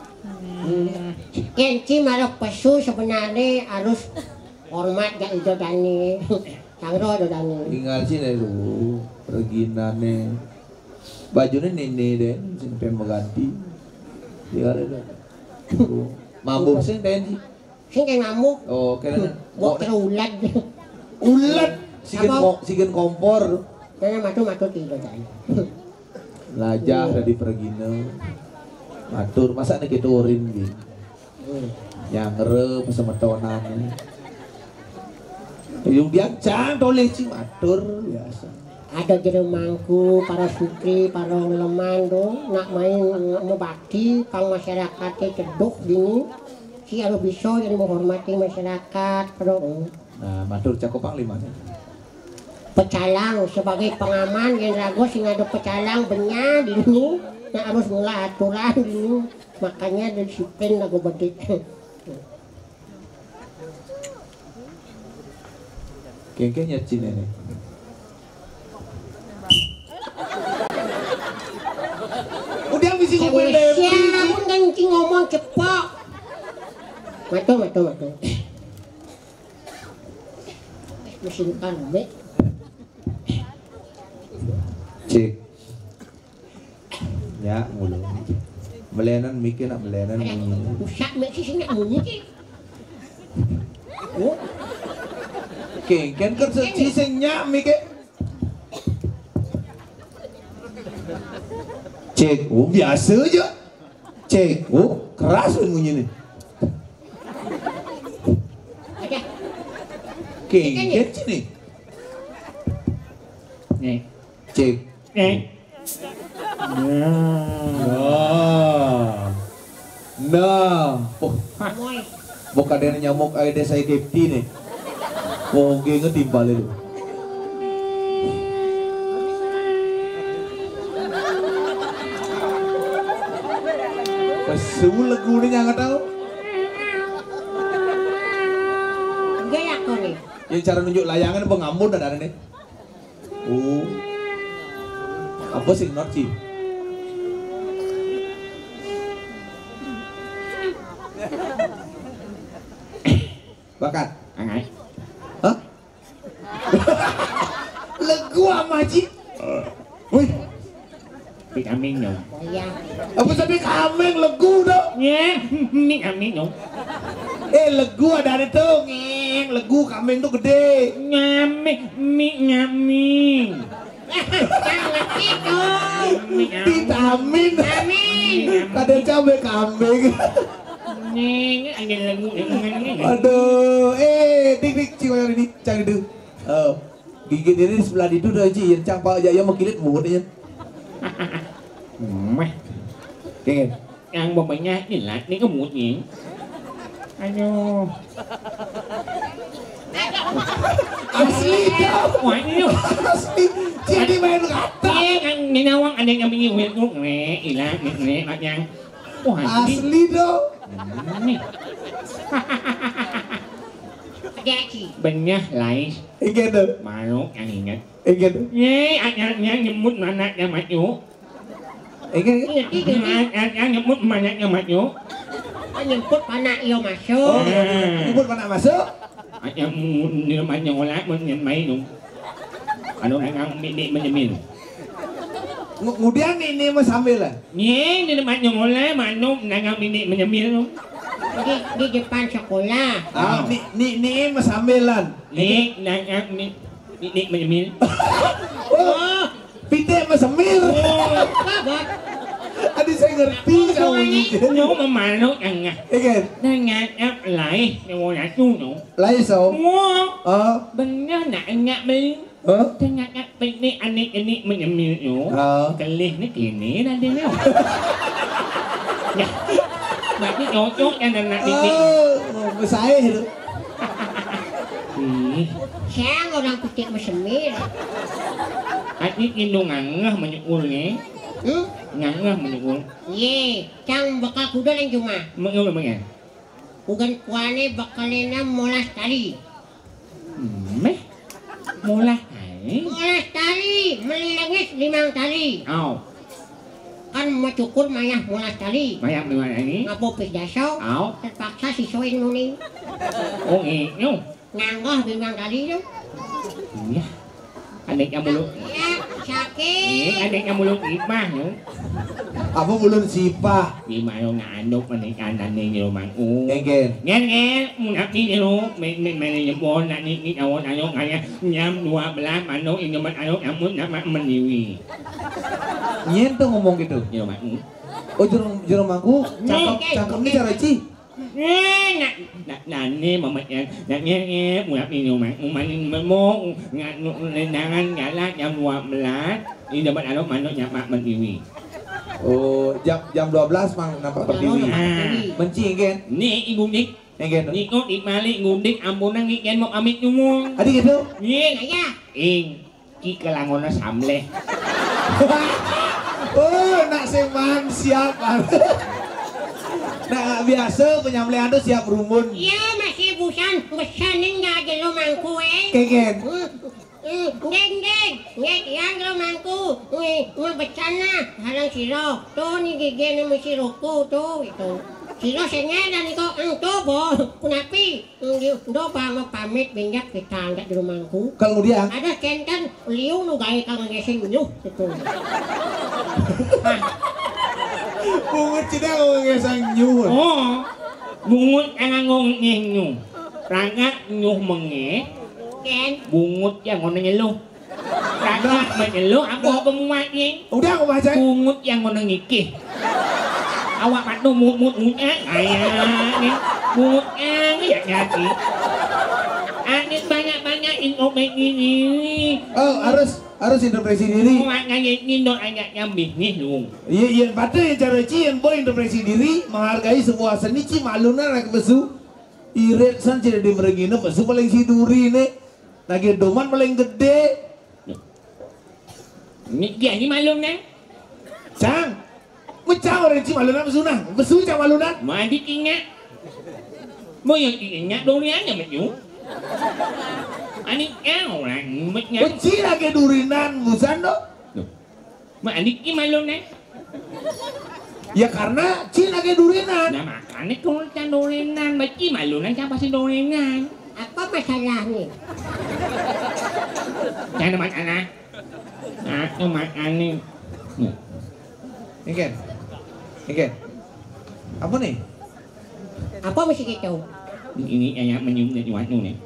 Kenci malah pesu sebenarnya harus hormat gak itu dani. Sangro itu dani. Tinggal sini dulu. Regina nih. Bajunya nene deh, sampai mengganti. Tinggal itu. Mabuk sih Tenci. Sing kayak ngamuk. Oh, kayaknya. Buat terulat. Ulat. Sigen ko, sigen kompor. Karena matu-matu tidur dani. Lajah dari Regina. Matur, masa nih kita urin gitu. Yang ngerep sama tonannya. Yung diancang toleh sih matur biasa. Ada jeremangku, para sutri, para leman dong, nak main ngebakti, kang masyarakatnya cedok gini, si harus bisa jadi menghormati masyarakat, dong. Nah, matur cakep panglima. Pecalang sebagai pengaman yang ragu sing ada pecalang benya di sini, nak harus mulai aturan gini, makanya disiplin lagu badik. Kayaknya Cina nih. Udah bisa ngomong lebih. Siapa pun kan ngomong cepat. Matu, matu, matu. Mesin kan, be. Cik. Ya, mulu. Melenan mikir nak melenan. Usah mek sih nak bunyi ki. Oh, Oke, kan kerja cisengnya mikir. Cek, oh biasa aja. Cek, oh keras bunyi nih. ada. Oke, kan sini. Nih. Cek. Nih. Nah. Nah. Oh, Moy. bukan ada nyamuk air desa Kepti nih. Oh, gue ngetimpal itu. Pesu lagu ini nggak tahu. Enggak ya kau nih. Yang cara nunjuk layangan pengambun ada nih. Oh. Apa sih not sih? Bakat. Angai. Hah? Lagu apa sih? Wih, Vitamin dong. Bayang. apa tadi kameng lagu dong? Ya, vitamin dong. Eh lagu ada ada tuh, ngeng. Lagu kameng tuh gede. Ngami, mi ngami. Jangan gitu. Vitamin. Amin. Ada cabai kambing. Neng, ada lagu yang Aduh, eh, dik dik cikoyo ini, cang itu. Oh, gigit ini di sebelah itu dah Ci, yang cang pak jaya mau kilit mulut aja. Meh, Kengen. yang bapaknya jelas ni kemutnya. Aduh. Asli dah, Wah, ini asli. Jadi main kata. Iya kan, ninawang ada yang bingung itu, nih, ilah, nih, nih, macam. Wah, ini. Asli dong. Nih, Ada ki. benyah lais, Ingin tuh, malu yang ingat. ingin tuh, Ye, anaknya nyebut anaknya maju. ingin. Iya, iya, iya. Anaknya nyebut anaknya maju. Menyebut anak yo Oh, masuk. nyebut mana masuk? Yang di rumahnya olah menyemai dong. Ano ang bidik menyemin. Kemudian ini mas sambil lah. Ye, di rumahnya olah manok nangang bidik menyemin dong. Di, di depan sekolah. Ah, ni ni ni mas sambilan. Nik nangang bidik menyemin. Oh, pite mas sambil. Babak. Adik saya ngerti kamu ini. Nó mà manok ang nga. Ingin. Nangang ap lai, yang olah tu no. Lain so. Wow, Oh, benar nak ngak beli. Hah? Ternyata ini anik ini menyemil Oh. kelih ni kini dah dia ni. Ya. Berarti cocok kan anak ini. Oh, saya itu. Ih, Siang orang putih mesemil. adik ini ngangah menyukul ni. Hmm? Ngangah menyukul. Ye, cang bakal kuda lang cuma. Mengapa mengen? Ugan kuane bakalena molas tali. Meh. Mula hai. Molas tali, melilangis limang tali. Au. Kan macukur mayah molas tali. Mayang di mana ni? Ngapopis dasaw. Au. Terpaksa sisuin nuning. Oh ngiyo. Nganggah limang tali tu. Iya. Adik yang mulut. Ya, Eh, sakit. adik yang mulut imah yo. Apa belum sipah? Di mana ngaduk adik kanan ni di rumah. Oh. Enggen. Ngen ngen, munap ni lo, men men men nyebon nak ni ni awak ayok ayah jam dua belas mano ini mat ayok amun nak mak meniwi. Nyen tuh ngomong gitu. Di rumah. Oh jerung jerung mangku, cakep cakep nih cara Ci. Eh, nak nak nak ni mama yang nak ni ni munap ni rumah. Uman ni memo ngat lendangan galak jam dua belas. Ini dapat ayok mano nak mak meniwi. Oh jam jam dua belas mang nampak berdiri. Ah. Benci enggen. Ni ibu dik. Enggen. Ni kau ikmali ngudik ampunan ngiken mau amit nyumung. Adik gitu. Ni Ayah, ing ki kelangona samleh. Oh, nak seman siap. Nak biasa penyambelian tuh siap rumun. ya masih busan, besanin nggak aja lo mangku eh. Kegen. Deng deng, ngek yang lo mangku, nih mau becana, halang siro, tuh nih gigi nih mesti roku tuh itu. Siro sengaja dan iko angto bo, kunapi, do bang pamit binyak kita nggak di rumahku. Kalau dia Ada kenten liu nu gaya kang ngesing nyuh itu. bungut cina ngomong ngesang nyuhun. Oh, bungut ang ngong nyenyu. Rangat nyuh menge, Ken, bungut yang ngono nyelu. Rangat menyelu, aku pemuat ni. Udah aku baca. Bungut yang ngono ngikih. Awak patu mut mut mut ah, ayah ni. Bungut ang ya nyati. Anis banyak banyak inopek ini. Oh harus harus intervensi diri. Muat ngayet ni dok ayat yang bisnis lu. Iya iya pada yang cara Ci yang boleh intervensi diri menghargai sebuah seni Ci maklumnya nak besu. Irit san tidak dimerengina besu paling si duri nih. Lagi doman paling gede. Ni dia ni malum ni. Cang. Macam orang Ci maklumnya besu nah. Besu cang maklumnya. Mandi ingat. Mo yang ingat durian yang maju. Ani kau lah, macam. Benci lagi durinan busan dok. Mak adik ni malum ni. Ya karena Ci lagi durinan. Nah makan ni kau macam durian, macam malum ni siapa si durian? apa masalahnya? Jangan makan lah. Aku makan ni. Ikan. Ikan. Apa nih? Apa mesti gitu? Ini ayat menyum dari waktu ni.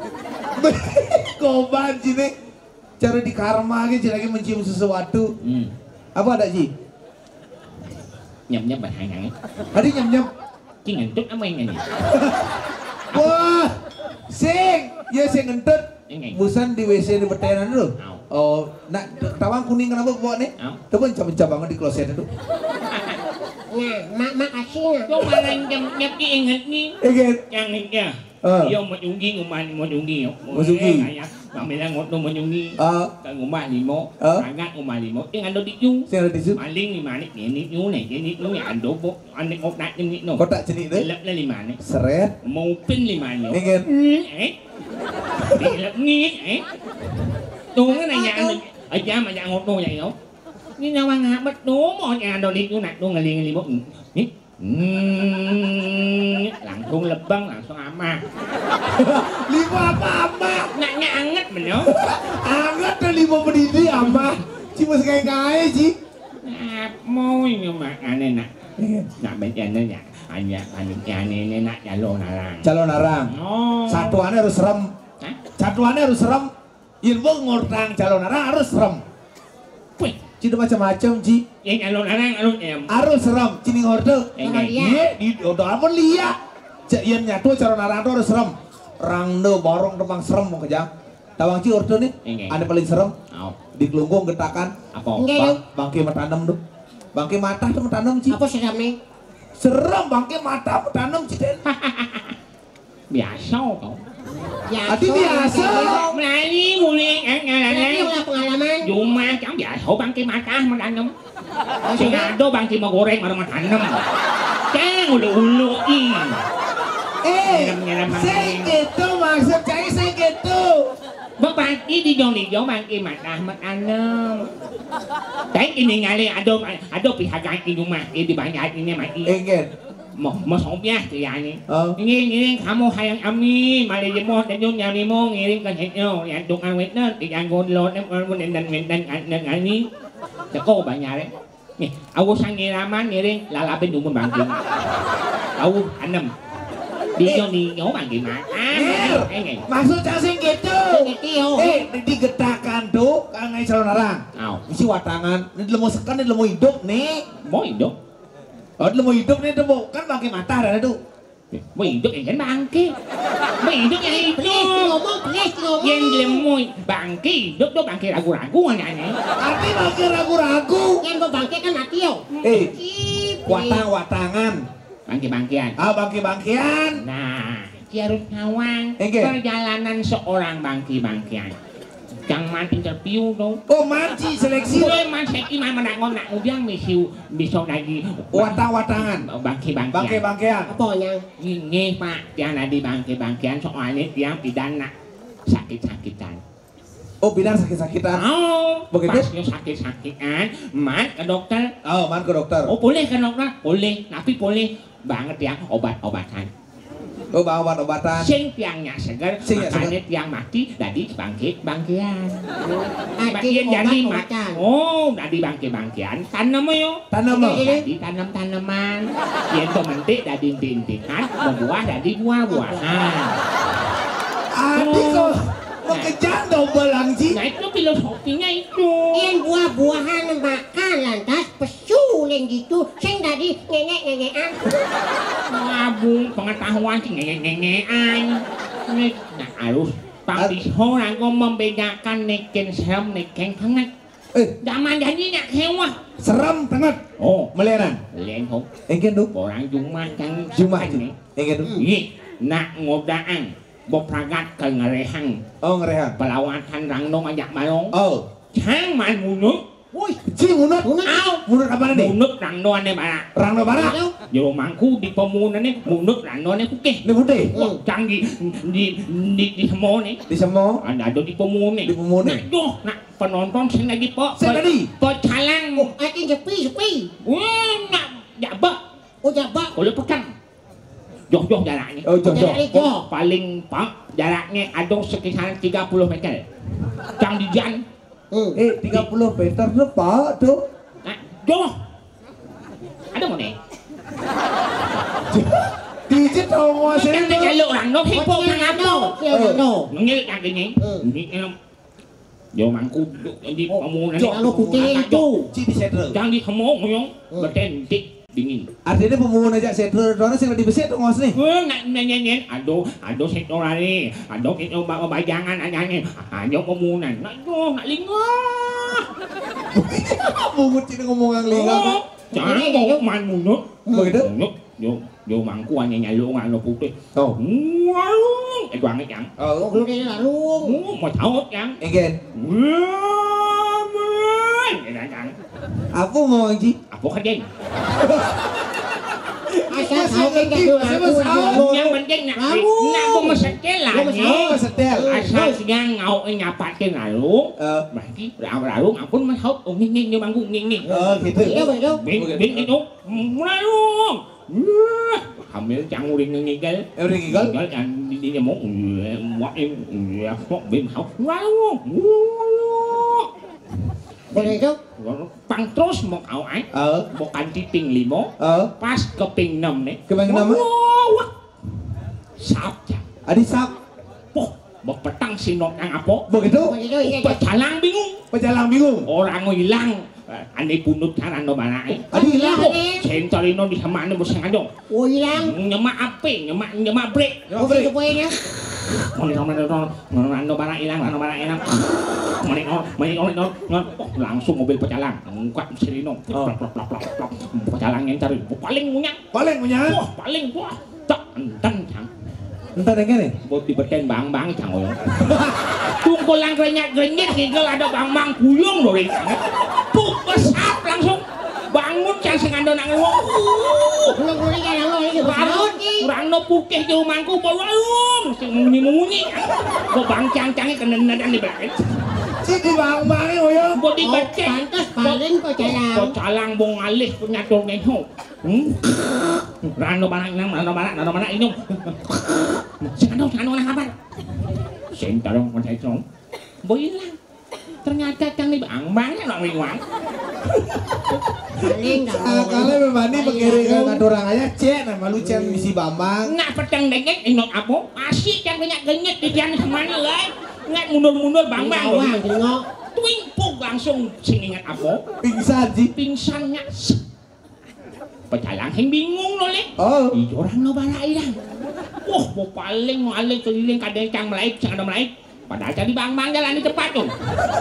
Koban Ci cara di karma lagi Ci lagi mencium sesuatu. Hmm. Apa ada Ci? Nyam nyam berhang hang. Ada nyam nyam. Cing ngentut apa yang ni? Wah, sing, ya sing ngentut. Ini. Busan di W C di betenan dulu. Au. Oh, nak tawang kuning kenapa bawa nih? Au. Coba cabang-cabang di kloset itu. Nah, mak makasih nah. Kau malah jam jam ki ingat ni. Ikan. Yang ni ya. Ah. Yo menyunggi nguman menyunggi. Menyunggi. Ayah, kami lah ngot no menyunggi. Ah, Kang ngumah limo, Ah. sangat ngumah limo. Ing ando di ju. sing ada di situ. Maling lima ni, ni ni ni, ni ni ando bo, ane ngok nak ni no. Kotak jenik deh. Lep lah lima ni. Seret. Mau pin lima ni. Ikan. Eh. Lep ni eh. Tu cái này nhà anh ở cha mà nhà ngột đồ vậy không? Ni nawang ha bat no mo nhà đồ đi tu nak tu ngali ngali bo. Ni. Hmm, langsung lebang langsung ama. Lima apa ama? Naknya anget bener. Anget dan lima pendidi ama. Cuma sekaya-kaya Ci. Nah, mau nhưng mà anh này nè. Nak baca ni ya. Anya panitia ni ni nak calon narang. Calon arang. Oh. Satuannya harus serem. Hah? Satuannya harus serem. Ilmu ngortang calon arang harus serem. Wih, Ci itu macam-macam Ci. yang calon narang alun em. Harus serem. Cini ngorde. Eh, Jangan eh. lihat. Iya, di udah apa lihat. Cek ian nyatu calon arang itu harus serem. Rang do borong tepang serem mau kejam. Tawang ci ordo nih. Nggih. Ane paling serem Oh, di kelungkung getakan. apa? Nggih, Bang, Dok. bangke matanem tuh. Bangke mata tuh matanem ci. Apa serame? Serem bangke mata matanem ci Den. Biasa kau. Ya. Ati biasa. Melani mulai Ini enggak ulah pengalaman. Cuma kan biasa bangki mata menanam. Sing ado bangki mau goreng marang menanam. Ceng ulu-ulu i. Eh, Nyeram-nyeram saya gitu maksud saya saya gitu. Bangki di jong-jong bangki mata menanam. Kayak ini ngali ado ado pihagan di rumah di banyak ini mati. Engen. Mau mau sopiah tu ya ni. Oh. Ngiring ngiring kamu hayang ami mali jemo dan yung nyami mo ngiring kan henyo yang tukang wetna tiang godlot em on dan dan dan dan ani. Teko banyak eh. Nih, aku sang ngiraman ngiring lalapin dumun bangking. Aku anem. Di yo ni yo bangking mak. Ah, enggak. Maksud saya sih gitu. Ngetio. Eh, digetakan tuh kang ngai calon orang. Aw, Isi watangan, ini lemu sekan, ini lemu hidup nih. mau hidup. Oh, lemu hidup nih demo kan bangke mata ada tuh. Mau hidup yang kan bangki. Mau hidup yang Please hidup. ngomong, please ngomong. Yang lemoy bangki hidup tuh bangki ragu-ragu nyanyi. Tapi bangke ragu-ragu. Yang mau bangke kan mati yo. Eh, Cip. watang-watangan. Bangki-bangkian. Ah, bangke-bangkean. Nah, Jarut Ngawang, Enge. perjalanan seorang bangki-bangkian. Jangan interview dong. Oh, manci seleksi. Gue man saya iman menangon nak ubiang misiu bisa lagi Watang-watangan. bangki-bangkian. Bangke-bangkean. Apanya? Ini Pak, yang ada di bangki-bangkian soalnya dia pidana sakit-sakitan. Oh, bidang sakit-sakitan. Oh, Begitu? pas lu sakit-sakitan, man ke dokter. Oh, man ke dokter. Oh boleh ke dokter, boleh, tapi boleh banget ya obat-obatan. Oh, bawa obat-obatan. Sing tiangnya segar, Sing yang makanya tiang mati dari bangkit bangkian. Ati Bagian jadi mat. obat-obatan. Oh, dari bangkit-bangkian tanam yo. Tanam lo. Jadi tanam tanaman. Yang pementik dari inti-intikan, berbuah dari buah-buahan. Adik kok mengejar double langji. Nah itu filosofinya itu. Yang buah-buahan makan lantas pesulin gitu. Sing tadi ngengek-ngengekan. Mabung pengetahuan sih ngenge-ngengean. Nah harus Pak orang kok membedakan neken serem neken hangat. Eh, Zaman jadi nak hewa. serem banget. Oh, Meleran. lain kok. Engen tuh. Orang Jumat kan Jumat. nih. Engen tuh. Iya, nak ngodaan. Bopragat ke ngerehang. Oh, ngerehan. Pelawatan rangnong ajak balong. Oh. Cang man munut. Woi, ci munut. Aw, Munut apa nih? munut rangnoan nih bara. Rangno barat. Yo mangku di pemunan nih munut rangnoan nih kuke. Ini putih. Wah, cang di di di di semua nih. Di semua. Ada ada di pemunan nih. Di pemunan. Nah, yo, nak penonton sing lagi po. Sing tadi? Po calang. Ati sepi, sepi. Wah, nak jabak. Oh jabak. Kalau pekan. Jauh-jauh jaraknya. Oh, jauh-jauh. Jaraknya jauh. Paling pak jaraknya ada sekitar tiga puluh meter. Cang di jan. Hmm. Eh, tiga puluh meter tuh, Pak, tuh. Nah, jauh. Ada mau nih? Dijit tau nguasain Kan tuh. jalur orang no hipo Yang kan ada, apa? yang ada. Ngel kan gini. Hmm. Ini em. Yo mangku di pemunan Jauh, kalau putih itu. Ci di setro. Jangan di hemo ngoyong. Bertentik dingin. Artinya pemungun aja setro, doang sing di beset tuh nguas nih. Wah, nak nyanyian, aduh, aduh sektor lari, aduh kita bawa bajangan anjangnya, aduh pemunan, nak yo, nak lingah. Mungut cina ngomong ang linga. Oh, jangan mau man munut. Begitu? Munut, yo, yo mangku hanya nyalo ngalo putih. Oh. Wow, eh banget yang. Oh, Belum dia lalu. Oh, mau tahu yang. Engen. Wah, ini yang. Apa mau Ci? Apa kerja? Asal tahu kan gak lalu. Yang penting nak, Lalu. nak pemesetel lah. Oh, setel. Asal siang ngau nyapatin lalu. Eh, Berarti lalu ampun masuk oh nging nging manggung nging nging. oh gitu. Iya betul. Bin bin itu lalu. Hamil chẳng uring nging nging. Eh, udah gigal. Gigal kan di di mau mau ya kok bin hau. Lalu. Boleh itu. Pang terus mau kau ai. Eh, Mau kanti ping limo. eh, Pas ke ping enam nih. Ke ping enam, eh? Wah. Sabja. Adi sap. Poh, mau petang sinok yang apa? Begitu? Begitu iya. Pecalang bingung. Pejalang bingung. Orang hilang. Ane punut kan ando balai. Adi hilang. Sentorino di sama ane bos ngado. Oh hilang. Nyemak ape, nyemak nyemak brek. Oh begitu poinnya. Moni nomor nomor barang hilang, nomor barang hilang. Moni moni moni langsung mobil pecalang. Angkat sirino. Pecalang yang cari paling munyak. Paling punya. Wah, paling wah. Tak enten cang. Entar yang ini. Buat dibeten bang-bang cang oyong. Tungkol lang grenyet-grenyet ngigel ada bang-bang puyung loh ring. Puk besar langsung. Bangun cang sing ando nang wong. Lu kuwi kan lo iki bangun iki. Urang no putih di rumahku bolong sing munyi-munyi. Kok bangcang-cange kenenedan di belakang. Si di bang-bange oyo. Kok dibecek. Pantes paling kok jalan. Kok calang bong alih punya tur ngeho. Hmm. Rano barang nang rano barang rano barang ini. Sing ando sing ando nang kabar. Sing tarong kon saitong. Boilang. Ternyata cang ni bang-bang nang riwang. Paling Ah, kalau membani berkiri ke orang aja cek nama lu cek misi bambang. Nak petang dengek inok apa? Asik cang banyak genyet di jalan semana lah. Ngat mundur-mundur bang-bang. Wah, tengok. Tuimpuk langsung sing ingat apa? Pingsan sih. Pingsannya. Pecalang yang bingung loh lek. Oh. Iya orang no barai dah. Wah, mau paling paling keliling kadang cang melaik, cang ada melaik. Padahal jadi bang-bang jalan di tempat tuh.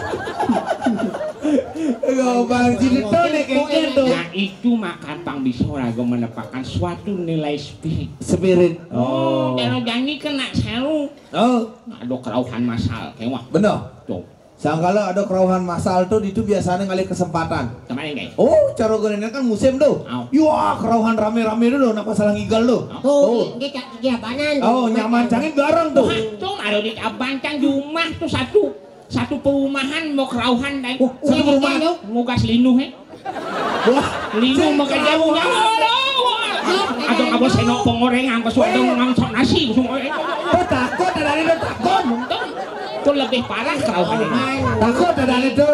Gak bang jadi tuh nih kayak gitu. Nah itu makan pang bisa ragu menepakkan suatu nilai spirit. Spirit. Oh, jangan janji kena seru. Oh. Ada kerauhan masal, kayak wah. Bener. Tuh, Sangkala ada kerauhan masal tuh itu biasanya kali kesempatan. kemana guys? Oh, cara gue kan musim tuh. Oh. Wah, kerauhan rame-rame dulu, nak masalah ngigal tuh. Tuh, dia cak kegiapanan. Oh, nyaman cangin garang tuh. Tuh, ada di abancang di rumah tuh satu satu perumahan mau kerauhan dan Oh, satu perumahan tuh mau gas linuh eh. Wah, Linuh mau kerja punya. Atau kamu senok pengorengan ke suatu ngangsok nasi semua. oh takut ada itu takut. Itu lebih parah kerauhan ini. Takut ada itu.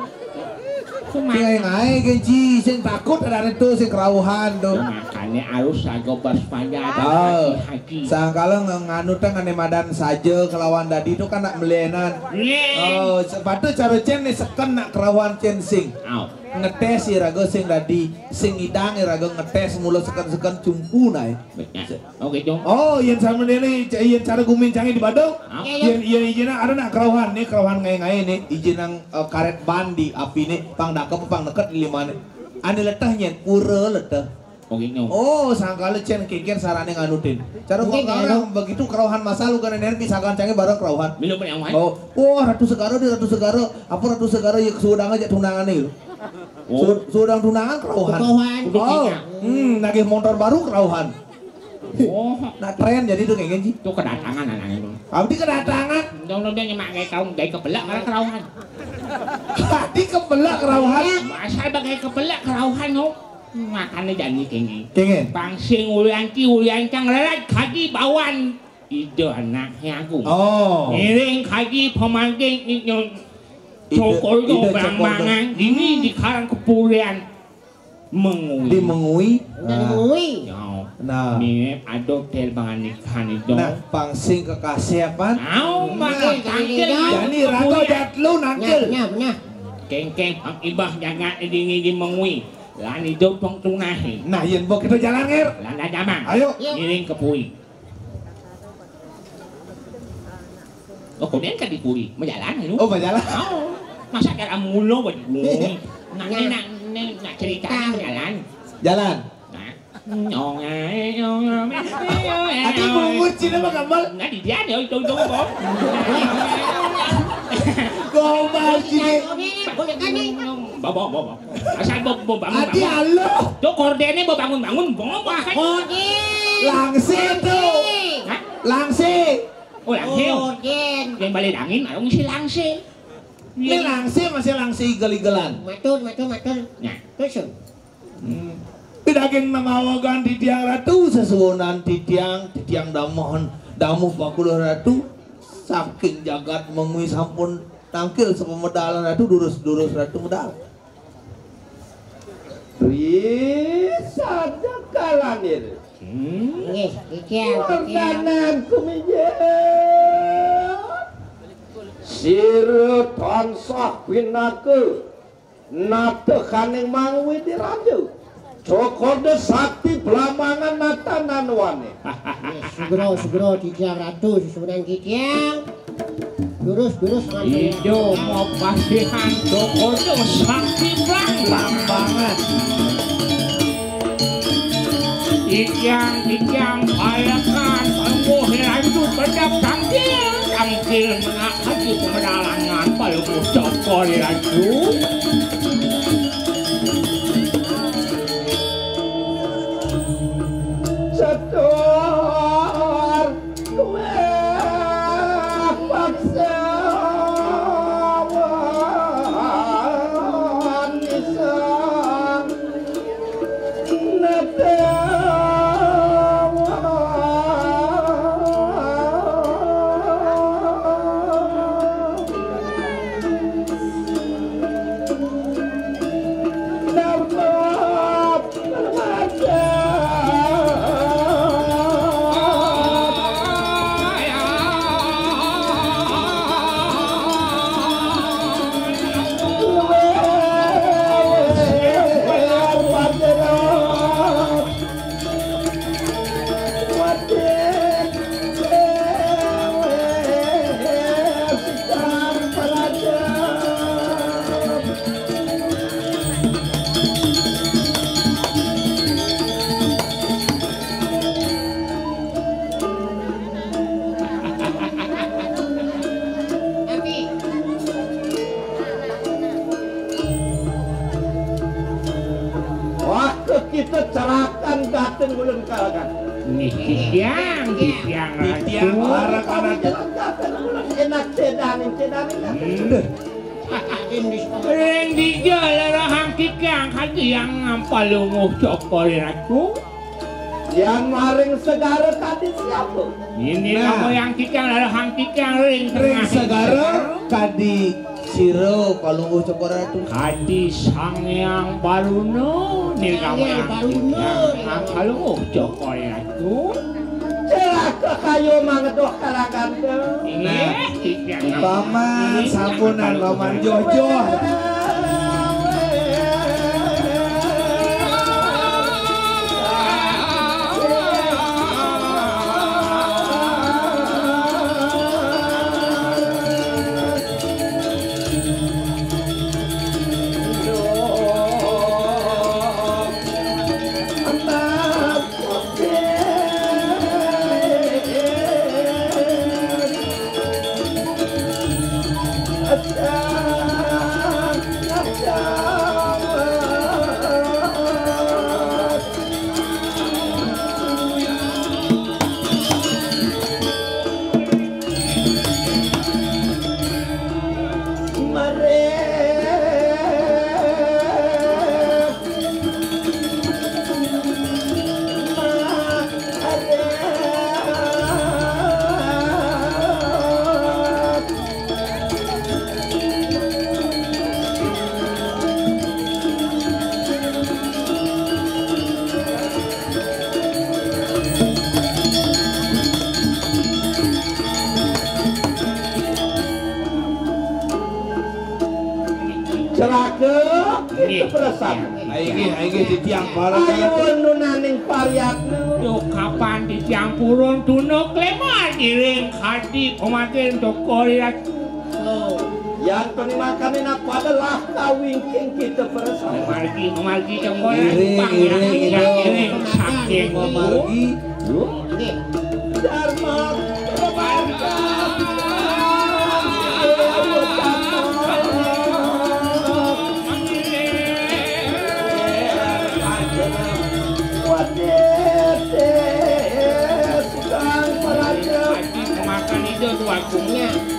Kayak ngai genci, sing takut ada itu sing kerauhan tuh. Makanya harus agak waspada Oh, hati-hati. sangkala nganu teh ngane madan saja kelawan dadi itu kan nak melenan. Oh, sepatu cara cen nih seken nak kerauhan cen sing. Au. Ngetes irago sing dadi sing idang irago ngetes mula seken-seken cumpu nae. Oh gitu. Oh, yang sama ini yang cara gumin canggih di Badung. Ah. Yang yang izin ada nak kerauhan nih kerauhan ngai-ngai nih izin yang uh, karet ban di api nih pang dakep pang deket di lima nih. Ane letahnya pura letah. Oh gitu. Oh, sangkala cen kikian sarane nganutin. Cara gua orang begitu kerauhan masa lu kan energi misalkan canggih bareng kerauhan. Belum yang mana? Oh, wah ratu segara di ratu segara. Apa ratu segara ya kesudang aja tunangan nih. Oh. Sudang tunangan kerauhan. Kerauhan. Oh, hmm, nagih motor baru kerauhan. Oh, Nah tren jadi tuh kayak gini. itu kedatangan anak itu. Abdi kedatangan. Dong dia nyemak kayak kaum kayak kebelak karena kerauhan. Tadi kebelak kerauhan. Asal bagai kebelak kerauhan no. Makannya janji kengi. Kengen. Pangsing ulianki uliancang lelat kaki bawan. Itu anaknya aku. Oh. Iring kaki pemangking itu. Cokol itu bang-bangan. Ini di karang kepulian. Mengui. Di mengui. Dan ngui. Nah. Ini ada hotel bangan ikan itu. Nah, pangsing kekasih apa? Au, pakai tangkil. Jadi rago jat lu nangkil. Nah, nah. Keng-keng ang ibah jangan ini di mengui. Lan hidup tong tunahin. Nah, yen bok kita jalan ngir. Lan ada jamang. Ayo. Iring ke pui. Oh, kemudian kan di pui. Menjalan lu. Oh, berjalan. Oh, masa kira mulo buat gue. Nak nak nak cerita jalan. Jalan. Nyong ay nyong ay. Adi bungut sini mah gambar. Nah di dia dia itu itu kok. Gombal sini. Bawa bawa. Asal bawa bawa bangun. Adi halo. Tuh kordenya bawa bangun bangun bawa bawa. Langsi tuh. Langsi. Oh langsi. Yang balik angin ada ngisi langsi. Ini langsi masih langsi geligelan. Matur, matur, matur. Nah, terus. Pidaging mamawagan di tiang ratu sesuunan di tiang di tiang damohon damuh bakul ratu saking jagat mengui sampun tangkil sepemedalan ratu durus-durus ratu medal. Bisa kalanir. hmm. Nggih, kikian, kikian. Warnanan kumijen. Sire tansah pinake nate kaning mangwi di raja. Cokode sakti belamangan natanan wane. Segera segera Dijang Ratu susunan Kijang. Lurus-lurus Indo mau pasihan Cokode sakti belambangan. Kijang Kijang ayakan Palungguh Ratu berdap tangkil tangkil menakati pemedalangan Palungguh Cokode Ratu. Setor kue paksawan isang kita cerakan dateng bulan kalakan. Nih Kijang, Kijang Ratu. Anak-anak dateng bulan enak cedanin cedanin. Reng dijala rahang Kijang hati yang Palungguh Cokode Ratu. Yang maring segara tadi siapa? Ini kamu yang Kijang rahang Kijang ring Ring segara kadi Siro Palungguh Cokode Ratu. Kadi Sangyang Baruna nih kamu yang Kijang Palungguh Cokode Ratu. Celaka kayu mangedoh kalakan. Nah, Kijang Paman sampunan Paman Jojo. Celaka kita perasaan. Aigi aigi di tiang para. Ayo nunaning pariatna. Yo kapan di tiang purun tunuk lemah diring hadi pematen Cokode Ratu. Yang penimakan enak adalah kawingking kita perasaan. Margi margi Cokode Iring Ratu. iring iring Iring saking Margi. Dharma makan itu tuh akunya.